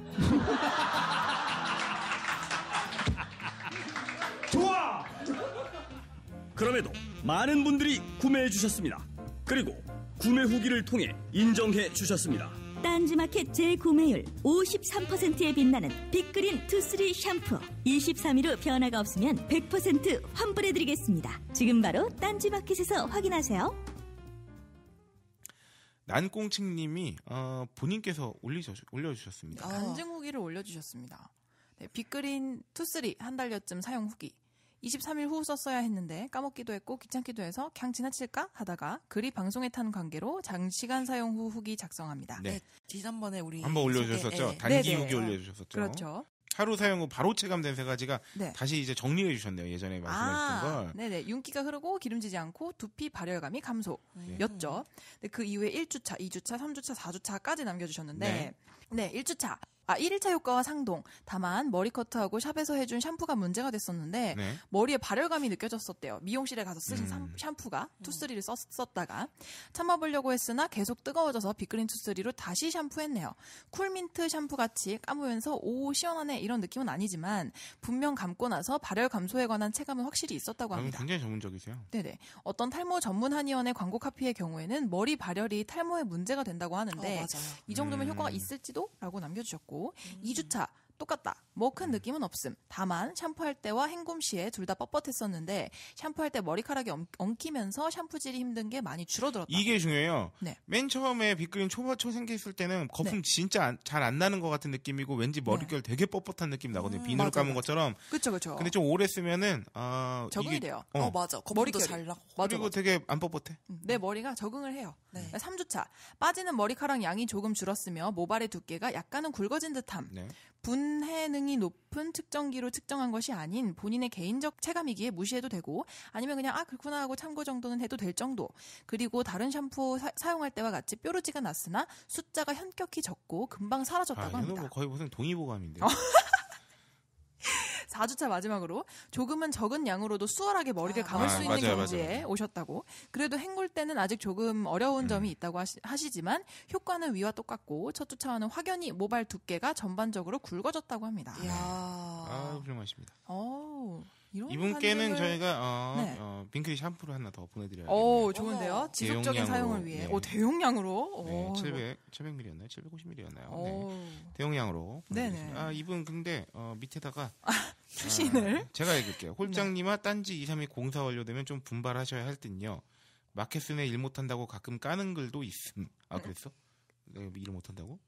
좋아! 그럼에도 많은 분들이 구매해 주셨습니다. 그리고 구매 후기를 통해 인정해 주셨습니다. 딴지마켓 재구매율 오십삼 퍼센트에 빛나는 빅그린 투쓰리 샴푸. 이십삼 일 후 변화가 없으면 백 퍼센트 환불해드리겠습니다. 지금 바로 딴지마켓에서 확인하세요. 난꽁칭님이 어, 본인께서 올리셔, 올려주셨습니다. 아. 간증 후기를 올려주셨습니다. 네, 빅그린 투쓰리 한 달여쯤 사용 후기. 이십삼 일 후 썼어야 했는데 까먹기도 했고 귀찮기도 해서 그냥 지나칠까 하다가 글이 방송에 탄 관계로 장시간 사용 후 후기 작성합니다. 네. 지난번에 우리 한번 올려주셨었죠. 소개- 예. 단기 네네. 후기 올려주셨었죠. 그렇죠. 하루 사용 후 바로 체감된 세 가지가 네. 다시 이제 정리해 주셨네요. 예전에 말씀하셨던 걸. 네네. 윤기가 흐르고 기름지지 않고 두피 발열감이 감소였죠. 음. 근데 그 이후에 일 주차, 이 주차, 삼 주차, 사 주차까지 남겨주셨는데 네. 네, 일 주차. 아, 일 일차 효과와 상동. 다만 머리 커트하고 샵에서 해준 샴푸가 문제가 됐었는데 네. 머리에 발열감이 느껴졌었대요. 미용실에 가서 쓰신 음. 샴- 샴푸가 투쓰리를 썼, 썼다가 참아보려고 했으나 계속 뜨거워져서 빅그린 투쓰리로 다시 샴푸했네요. 쿨민트 샴푸 같이 감으면서 오 시원하네 이런 느낌은 아니지만 분명 감고 나서 발열 감소에 관한 체감은 확실히 있었다고 그럼 합니다. 굉장히 전문적이세요. 네네. 어떤 탈모 전문 한의원의 광고 카피의 경우에는 머리 발열이 탈모에 문제가 된다고 하는데 어, 맞아요. 이 정도면 음. 효과가 있을지도? 라고 남겨주셨고 이 주차 똑같다. 뭐 큰 느낌은 없음. 다만 샴푸할 때와 헹굼 시에 둘 다 뻣뻣했었는데 샴푸할 때 머리카락이 엉, 엉키면서 샴푸질이 힘든 게 많이 줄어들었다. 이게 중요해요. 네. 맨 처음에 빅그린 초보 초 생겼을 때는 거품 네. 진짜 잘 안 나는 것 같은 느낌이고 왠지 머릿결 되게 뻣뻣한 느낌 나거든요. 비누로 맞아요, 감은 맞아요. 것처럼. 그쵸 그쵸. 근데 좀 오래 쓰면은 어, 적응이 이게- 돼요. 어. 어, 맞아. 거품도 머릿결이. 잘 나고. 맞아, 그리고 맞아. 되게 안 뻣뻣해. 음, 내 머리가 적응을 해요. 네. 삼 주차. 빠지는 머리카락 양이 조금 줄었으며 모발의 두께가 약간은 굵어진 듯함. 네. 분해능이 높은 측정기로 측정한 것이 아닌 본인의 개인적 체감이기에 무시해도 되고 아니면 그냥 아 그렇구나 하고 참고 정도는 해도 될 정도. 그리고 다른 샴푸 사, 사용할 때와 같이 뾰루지가 났으나 숫자가 현격히 적고 금방 아, 사라졌다고 이거 합니다. 뭐 거의 무슨 동의보감인데. 어. 사 주차 마지막으로 조금은 적은 양으로도 수월하게 머리를 아, 감을 아, 수 있는 맞아요, 경지에 맞아요. 오셨다고. 그래도 헹굴 때는 아직 조금 어려운 음. 점이 있다고 하시, 하시지만 효과는 위와 똑같고 첫 주차와는 확연히 모발 두께가 전반적으로 굵어졌다고 합니다. 이야. 아, 훌륭하십니다. 오, 이런 이분께는 반응을- 저희가 어, 네. 어, 빙크리 샴푸를 하나 더 보내드려야 오, 돼요. 좋은데요. 어머. 지속적인 대용량으로, 사용을 위해. 네. 오, 대용량으로. 네, 오, 칠백, 칠백 밀리였나요? 칠백오십 밀리였나요? 네. 오. 대용량으로. 네네. 보내드리겠습니다. 아, 이분 근데 어, 밑에다가 추신을. 아, 제가 읽을게요. 홀장님아 딴지 이삼이 공사 완료되면 좀 분발하셔야 할 듯요. 마켓순에 일 못한다고 가끔 까는 글도 있음. 아 그랬어? 내가 일 못한다고?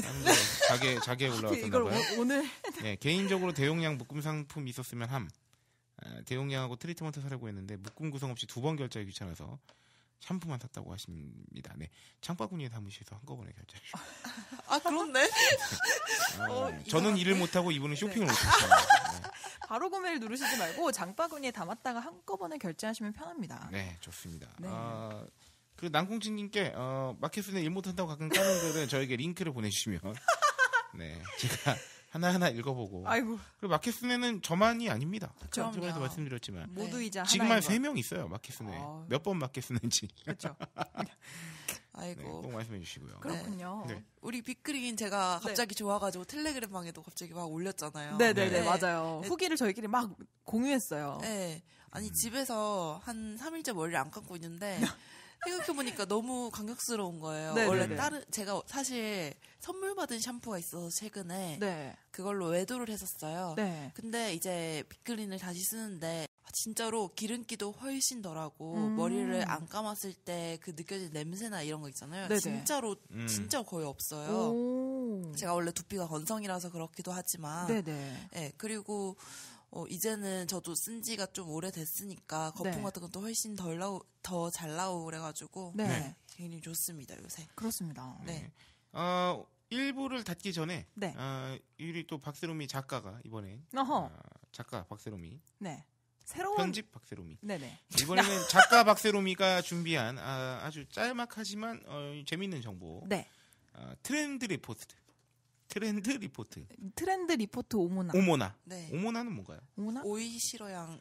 자계 자계 올라왔었나 이걸 봐요. 오, 오늘 네, 개인적으로 대용량 묶음 상품 있었으면 함. 아, 대용량하고 트리트먼트 사려고 했는데 묶음 구성 없이 두 번 결제하기 귀찮아서 샴푸만 샀다고 하십니다. 네, 창바구니에 담으셔서 한꺼번에 결제하시죠. 아 그렇네. 아, 어, 저는 일을 못하고 이분은 쇼핑을 못했어요. 네. 바로 구매를 누르시지 말고 장바구니에 담았다가 한꺼번에 결제하시면 편합니다. 네, 좋습니다. 네. 아, 그 남콩진님께 어, 마켓순에 일 못한다고 가끔 까는 글은 저에게 링크를 보내주시면 네, 제가 하나하나 읽어보고. 아이고. 그리고 마켓순에는 저만이 아닙니다. 그럼요. 저번에도 말씀드렸지만 모두이자 지금 하나인 한 세 것. 명 있어요. 마켓순에 아. 몇 번 마켓순인지. 그렇죠. 네, 아이고. 꼭 말씀해 주시고요. 그렇군요. 네. 우리 빅그린 제가 갑자기 좋아가지고 텔레그램 방에도 갑자기 막 올렸잖아요. 네네네 네. 맞아요. 네. 후기를 저희끼리 막 공유했어요. 네. 아니 집에서 한 삼 일째 머리를 안 감고 있는데 생각해보니까 너무 감격스러운 거예요. 네네네. 원래 다른 제가 사실 선물 받은 샴푸가 있어서 최근에 네. 그걸로 외도를 했었어요. 네. 근데 이제 빅그린을 다시 쓰는데 진짜로 기름기도 훨씬 덜하고 음. 머리를 안 감았을 때 그 느껴지는 냄새나 이런 거 있잖아요. 네네. 진짜로 음. 진짜 거의 없어요. 오. 제가 원래 두피가 건성이라서 그렇기도 하지만 네네. 네, 그리고 어, 이제는 저도 쓴 지가 좀 오래됐으니까 거품 네. 같은 것도 훨씬 덜 나오, 더 잘 나오고 그래가지고 네. 네. 굉장히 좋습니다 요새. 그렇습니다. 네. 어, 일 부를 닫기 전에 네. 어, 우리 또 박세롬이 작가가 이번에 어허. 어, 작가 박세롬이 네. 새로운 편집 박세롬이 네네. 이번에는 작가 박세롬이가 준비한 아, 아주 짤막하지만 어, 재밌는 정보 네. 어, 트렌드 리포트 트렌드 리포트 트렌드 리포트 오모나. 오모나 네. 오모나는 뭔가요? 오모나? 오이시러 양이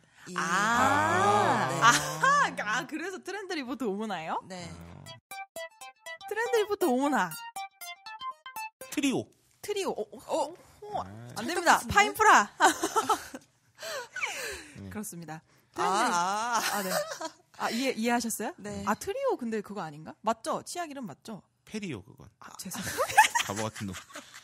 아. 네. 아, 아, 그래서 트렌드 리포트 오모나예요? 네. 어, 트렌드 리포트 오모나. 트리오 트리오. 어, 어, 어, 아, 안 됩니다. 파인프라. 네. 그렇습니다. 아, 트렌드 아. 아, 네. 아, 이해, 이해하셨어요? 네. 아, 트리오 근데 그거 아닌가? 맞죠? 치약 이름 맞죠? 페리오 그건 아, 죄송해요. 바보 같은 놈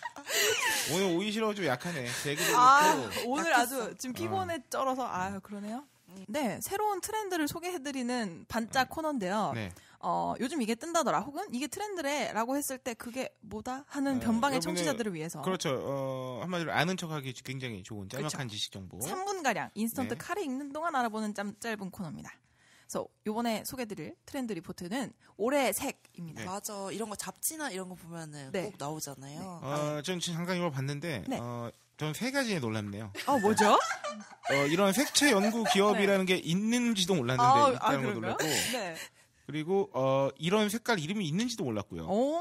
오늘 오이시러 좀 약하네 대그도 아, 그렇고 오늘 약했어. 아주 지금 피곤에 쩔어서, 아 그러네요. 네, 새로운 트렌드를 소개해드리는 반짝 코너인데요. 네. 어, 요즘 이게 뜬다더라, 혹은 이게 트렌드래 라고 했을 때 그게 뭐다? 하는 어, 변방의 여러분들- 청취자들을 위해서. 그렇죠. 어, 한마디로 아는 척하기 굉장히 좋은 짤막한 지식 정보. 삼 분가량 인스턴트 네. 카레 읽는 동안 알아보는 짬, 짧은 코너입니다. 그래서 요번에 소개드릴 트렌드 리포트는 올해의 색입니다. 네. 맞아. 이런 거 잡지나 이런 거 보면은 네. 꼭 나오잖아요. 어, 전 지금 잠깐 이걸 봤는데, 네. 어, 전 세 가지에 놀랍네요. 어, 뭐죠? 어, 이런 색채 연구 기업이라는 게 있는지도 몰랐는데 네. 아, 있다는 걸 그런가요? 놀랐고, 네. 그리고 어, 이런 색깔 이름이 있는지도 몰랐고요. 오.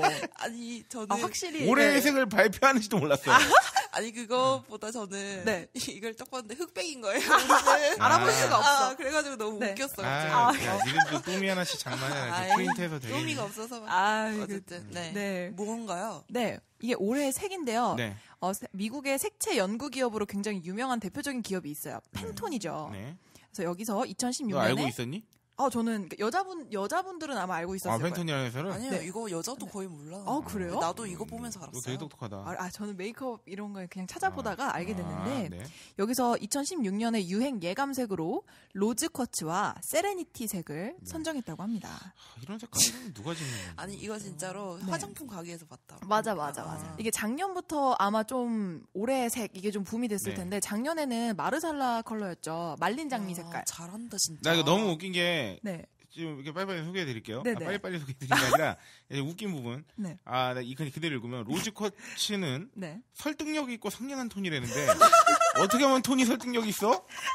아니 저는 아, 확실히. 올해의 네. 색을 발표하는지도 몰랐어요. 아니 그거보다 저는 네. 이걸 딱 봤는데 흑백인 거예요. 알아볼 아. 수가 없어. 아, 그래가지고 너무 네. 웃겼어요. 아, 갑자기. 야, 이름도 또미 하나씩 장난이야. 아이, 이렇게 프린트해서 되게. 의미가 없어서. 아, 어쨌든 네. 네. 뭔가요? 네. 이게 올해의 색인데요. 네. 어, 세- 미국의 색채 연구 기업으로 굉장히 유명한 대표적인 기업이 있어요. 펜톤이죠. 네. 그래서 여기서 너 이천십육 년에 알고 있었니? 아, 저는 그 여자분 여자분들은 아마 알고 있었을 아, 거예요. 펜톤이라는 회사를? 아니요, 네. 이거 여자도 거의 몰라. 아, 그래요? 나도 이거 보면서 너 알았어요. 되게 똑똑하다. 아, 아, 저는 메이크업 이런 거 그냥 찾아보다가 알게 됐는데 아, 네. 여기서 이천십육 년에 유행 예감색으로 로즈 쿼츠와 세레니티 색을 네. 선정했다고 합니다. 아, 이런 색깔은 누가 짓는 건지. 아니 이거 진짜로 네. 화장품 가게에서 봤다. 맞아, 맞아, 맞아. 아. 이게 작년부터 아마 좀 올해 색 이게 좀 붐이 됐을 네. 텐데 작년에는 마르살라 컬러였죠. 말린 장미 아, 색깔. 잘한다 진짜. 나 이거 너무 웃긴 게 네. 지금 이렇게 빨리빨리 소개해 드릴게요. 네네. 아, 빨리빨리 소개해 드리는 게 아니라 이제 웃긴 부분. 네. 아, 나 이거 그대로 읽으면 로즈 쿼츠는 네. 설득력 있고 상냥한 톤이라는데 어떻게 하면 톤이 설득력 있어?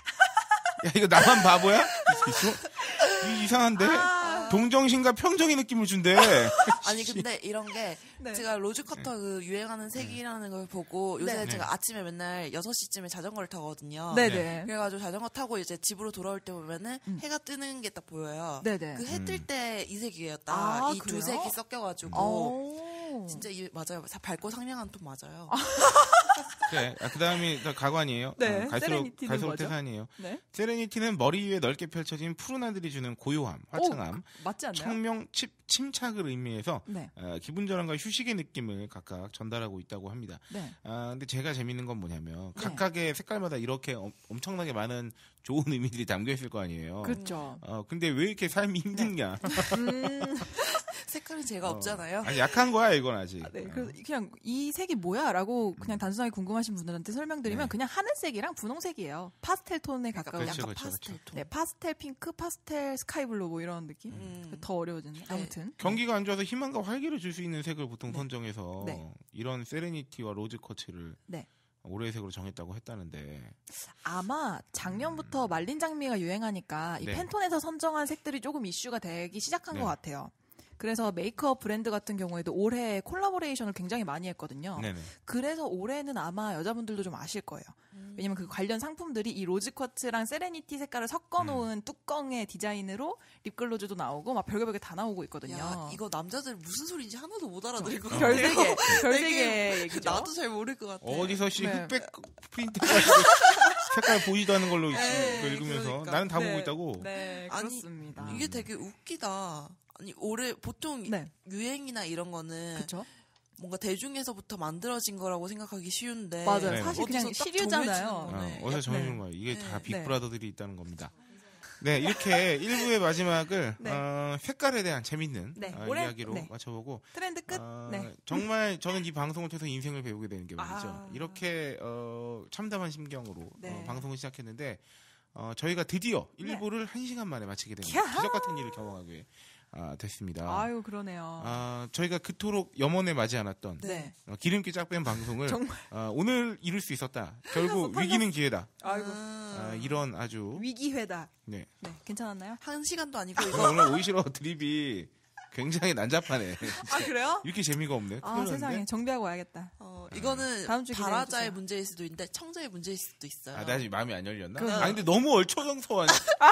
야, 이거 나만 바보야? 있어? 이 이상한데? 동정심과 평정의 느낌을 준대. 아니 근데 이런 게 네. 제가 로즈 커터 그 유행하는 색이라는 걸 보고 요새 네. 제가 아침에 맨날 여섯 시쯤에 자전거를 타거든요. 네네. 그래가지고 자전거 타고 이제 집으로 돌아올 때 보면은 음. 해가 뜨는 게 딱 보여요. 네네. 그 해 뜰 때 이 색이에요. 딱 아, 이 두 그래요? 색이 섞여가지고 오. 진짜 이, 맞아요. 밝고 상냥한 톤 맞아요. 그래. 아, 그 다음이 가관이에요. 네, 어, 갈수록, 세레니티는 갈수록 뭐죠? 태산이에요. 네. 세레니티는 머리 위에 넓게 펼쳐진 푸른 하늘이 주는 고요함, 화창함, 오, 맞지 않나요? 청명, 침, 침착을 의미해서 네. 어, 기분 전환과 휴식의 느낌을 각각 전달하고 있다고 합니다. 네. 아, 근데 제가 재밌는 건 뭐냐면 네. 각각의 색깔마다 이렇게 엄, 엄청나게 많은 좋은 의미들이 담겨 있을 거 아니에요. 그렇죠. 어, 근데 왜 이렇게 삶이 힘드냐? 음, 색깔은 제가 어, 없잖아요. 아니, 약한 거야 이건 아직. 네, 어. 그, 그냥 이 색이 뭐야라고 그냥 단순하게 궁금하신 분들한테 설명드리면 네. 그냥 하늘색이랑 분홍색이에요. 파스텔 톤에 가까운. 그렇죠, 약간 그렇죠, 파스텔 톤. 네, 파스텔 핑크, 파스텔 스카이블루 뭐 이런 느낌. 음. 더 어려워지네. 아무튼. 경기가 안 좋아서 희망과 활기를 줄 수 있는 색을 보통 네. 선정해서 네. 이런 세레니티와 로즈 쿼츠를 네. 올해의 색으로 정했다고 했다는데 아마 작년부터 말린 장미가 유행하니까 이 네. 팬톤에서 선정한 색들이 조금 이슈가 되기 시작한 네. 것 같아요. 그래서 메이크업 브랜드 같은 경우에도 올해 콜라보레이션을 굉장히 많이 했거든요. 네네. 그래서 올해는 아마 여자분들도 좀 아실 거예요. 왜냐면 그 관련 상품들이 이 로즈 쿼츠랑 세레니티 색깔을 섞어놓은 뚜껑의 디자인으로 립글로즈도 나오고 막 별게 별게 다 나오고 있거든요. 야, 이거 남자들 무슨 소리인지 하나도 못 알아들을 것 같아요. 별세계, 별세계 되게 얘기죠. 나도 잘 모를 것 같아. 어디서 씨 네. 흑백 프린트 해가지고 색깔 보지도 않는 걸로 네, 그거 읽으면서 그러니까. 나는 다 네. 보고 있다고. 네, 아니, 그렇습니다. 이게 되게 웃기다. 아니 올해 보통 네, 유행이나 이런 거는 그렇죠. 뭔가 대중에서부터 만들어진 거라고 생각하기 쉬운데 맞아요. 네. 사실 그냥 어디서 딱 시류잖아요. 정해지는 거네. 어, 어디서 정해주는 네. 거예요. 이게 네. 다 네. 빅브라더들이 있다는 겁니다. 네, 이렇게 일 부의 마지막을 네. 어, 색깔에 대한 재밌는 네. 어, 올해- 이야기로 네. 맞춰보고 트렌드 끝. 어, 네. 정말 저는 이 방송을 통해서 인생을 배우게 되는 게 말이죠. 아. 이렇게 어, 참담한 심경으로 네. 어, 방송을 시작했는데 어, 저희가 드디어 네. 일 부를 한 시간 만에 마치게 됩니다. 캬하! 기적 같은 일을 경험하게 아, 됐습니다. 아유, 그러네요. 아, 저희가 그토록 염원에 맞지 않았던 네. 어, 기름기 쫙 뺀 방송을 정말. 어, 오늘 이룰 수 있었다. 결국 팔렸어, 위기는 기회다. 아이고. 아, 아, 이런 아주 위기회다. 네. 네, 괜찮았나요? 한 시간도 아니고 어, 이거 오늘 오이시러 드립이 굉장히 난잡하네. 아, 그래요? 이렇게 재미가 없네. 아, 큰일 세상에. 났네. 정비하고 와야겠다. 어, 이거는 다음 주 기대해 발화자의 주세요. 문제일 수도 있는데 청자의 문제일 수도 있어요. 아, 나 아직 마음이 안 열렸나? 그럼- 아, 근데 너무 얼초정서하네.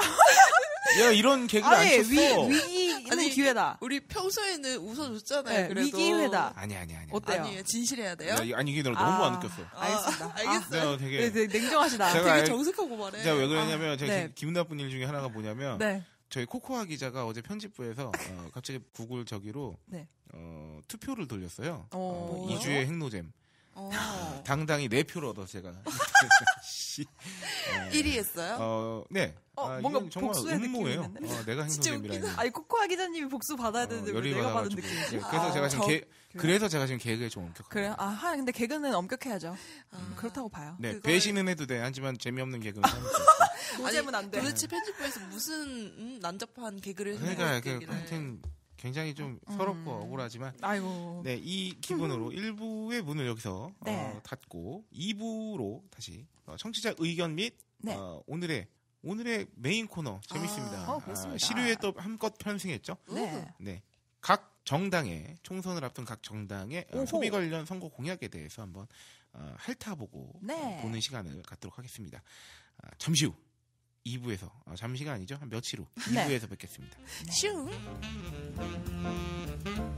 얘가 이런 개그를 아니, 안 쳤어. 위, 위기는 아니, 기회다. 우리 평소에는 웃어줬잖아요. 네, 그래도 위기회다. 아니, 아니, 아니. 어때요? 아니에요. 진실해야 돼요? 야, 이- 아니, 이게 너무 아, 안 느꼈어. 알겠습니다. 아, 알겠어요. 내가 되게, 네, 네, 냉정하시다. 제가 되게 알- 정색하고 말해. 제가 왜 그러냐면, 제가 네. 기- 기분 나쁜 일 중에 하나가 뭐냐면, 네. 저희 코코아 기자가 어제 편집부에서 어, 갑자기 구글 저기로 네. 어, 투표를 돌렸어요. 어, 어, 뭐요? 이주의 핵노잼. 어. 당당히 네 표를 얻어 제가. 씨. 어, 일 위 했어요? 어, 네. 어, 아, 뭔가 이건 정말 복수의 음모예요. 느낌이 어, 내가 진짜 행동잼이라니. 아니, 코코아 기자님이 복수 받아야 되는데 왜 내가 받은 받아가지고. 느낌이지? 네, 그래서 아, 제가 지금 저- 개, 그래서 제가 지금 개그에 좀 엄격해요. 그래요? 아, 하, 근데 개그는 엄격해야죠. 아. 음, 그렇다고 봐요. 네, 그거에- 배신은 해도 돼. 하지만 재미없는 개그는 하면 노잼은 안 돼. 도대체 편집부에서 무슨 음, 난잡한 개그를 그러니까 해야 그 되기를. 하여튼 굉장히 좀 음. 서럽고 억울하지만 아이고. 네, 이 기분으로 일 부의 문을 여기서 네. 어, 닫고 이 부로 다시 어, 청취자 의견 및 네. 어, 오늘의 오늘의 메인 코너 재밌습니다. 아, 어, 그렇습니다. 시류에 또 한껏 편승했죠. 네. 네. 각 정당의 총선을 앞둔 각 정당의 어, 오호. 소비 관련 선거 공약에 대해서 한번 어, 핥아보고 네. 어, 보는 시간을 갖도록 하겠습니다. 아, 잠시 후 이 부에서 아, 잠시가 아니죠. 한 며칠 후 네. 이 부에서 뵙겠습니다. 슝.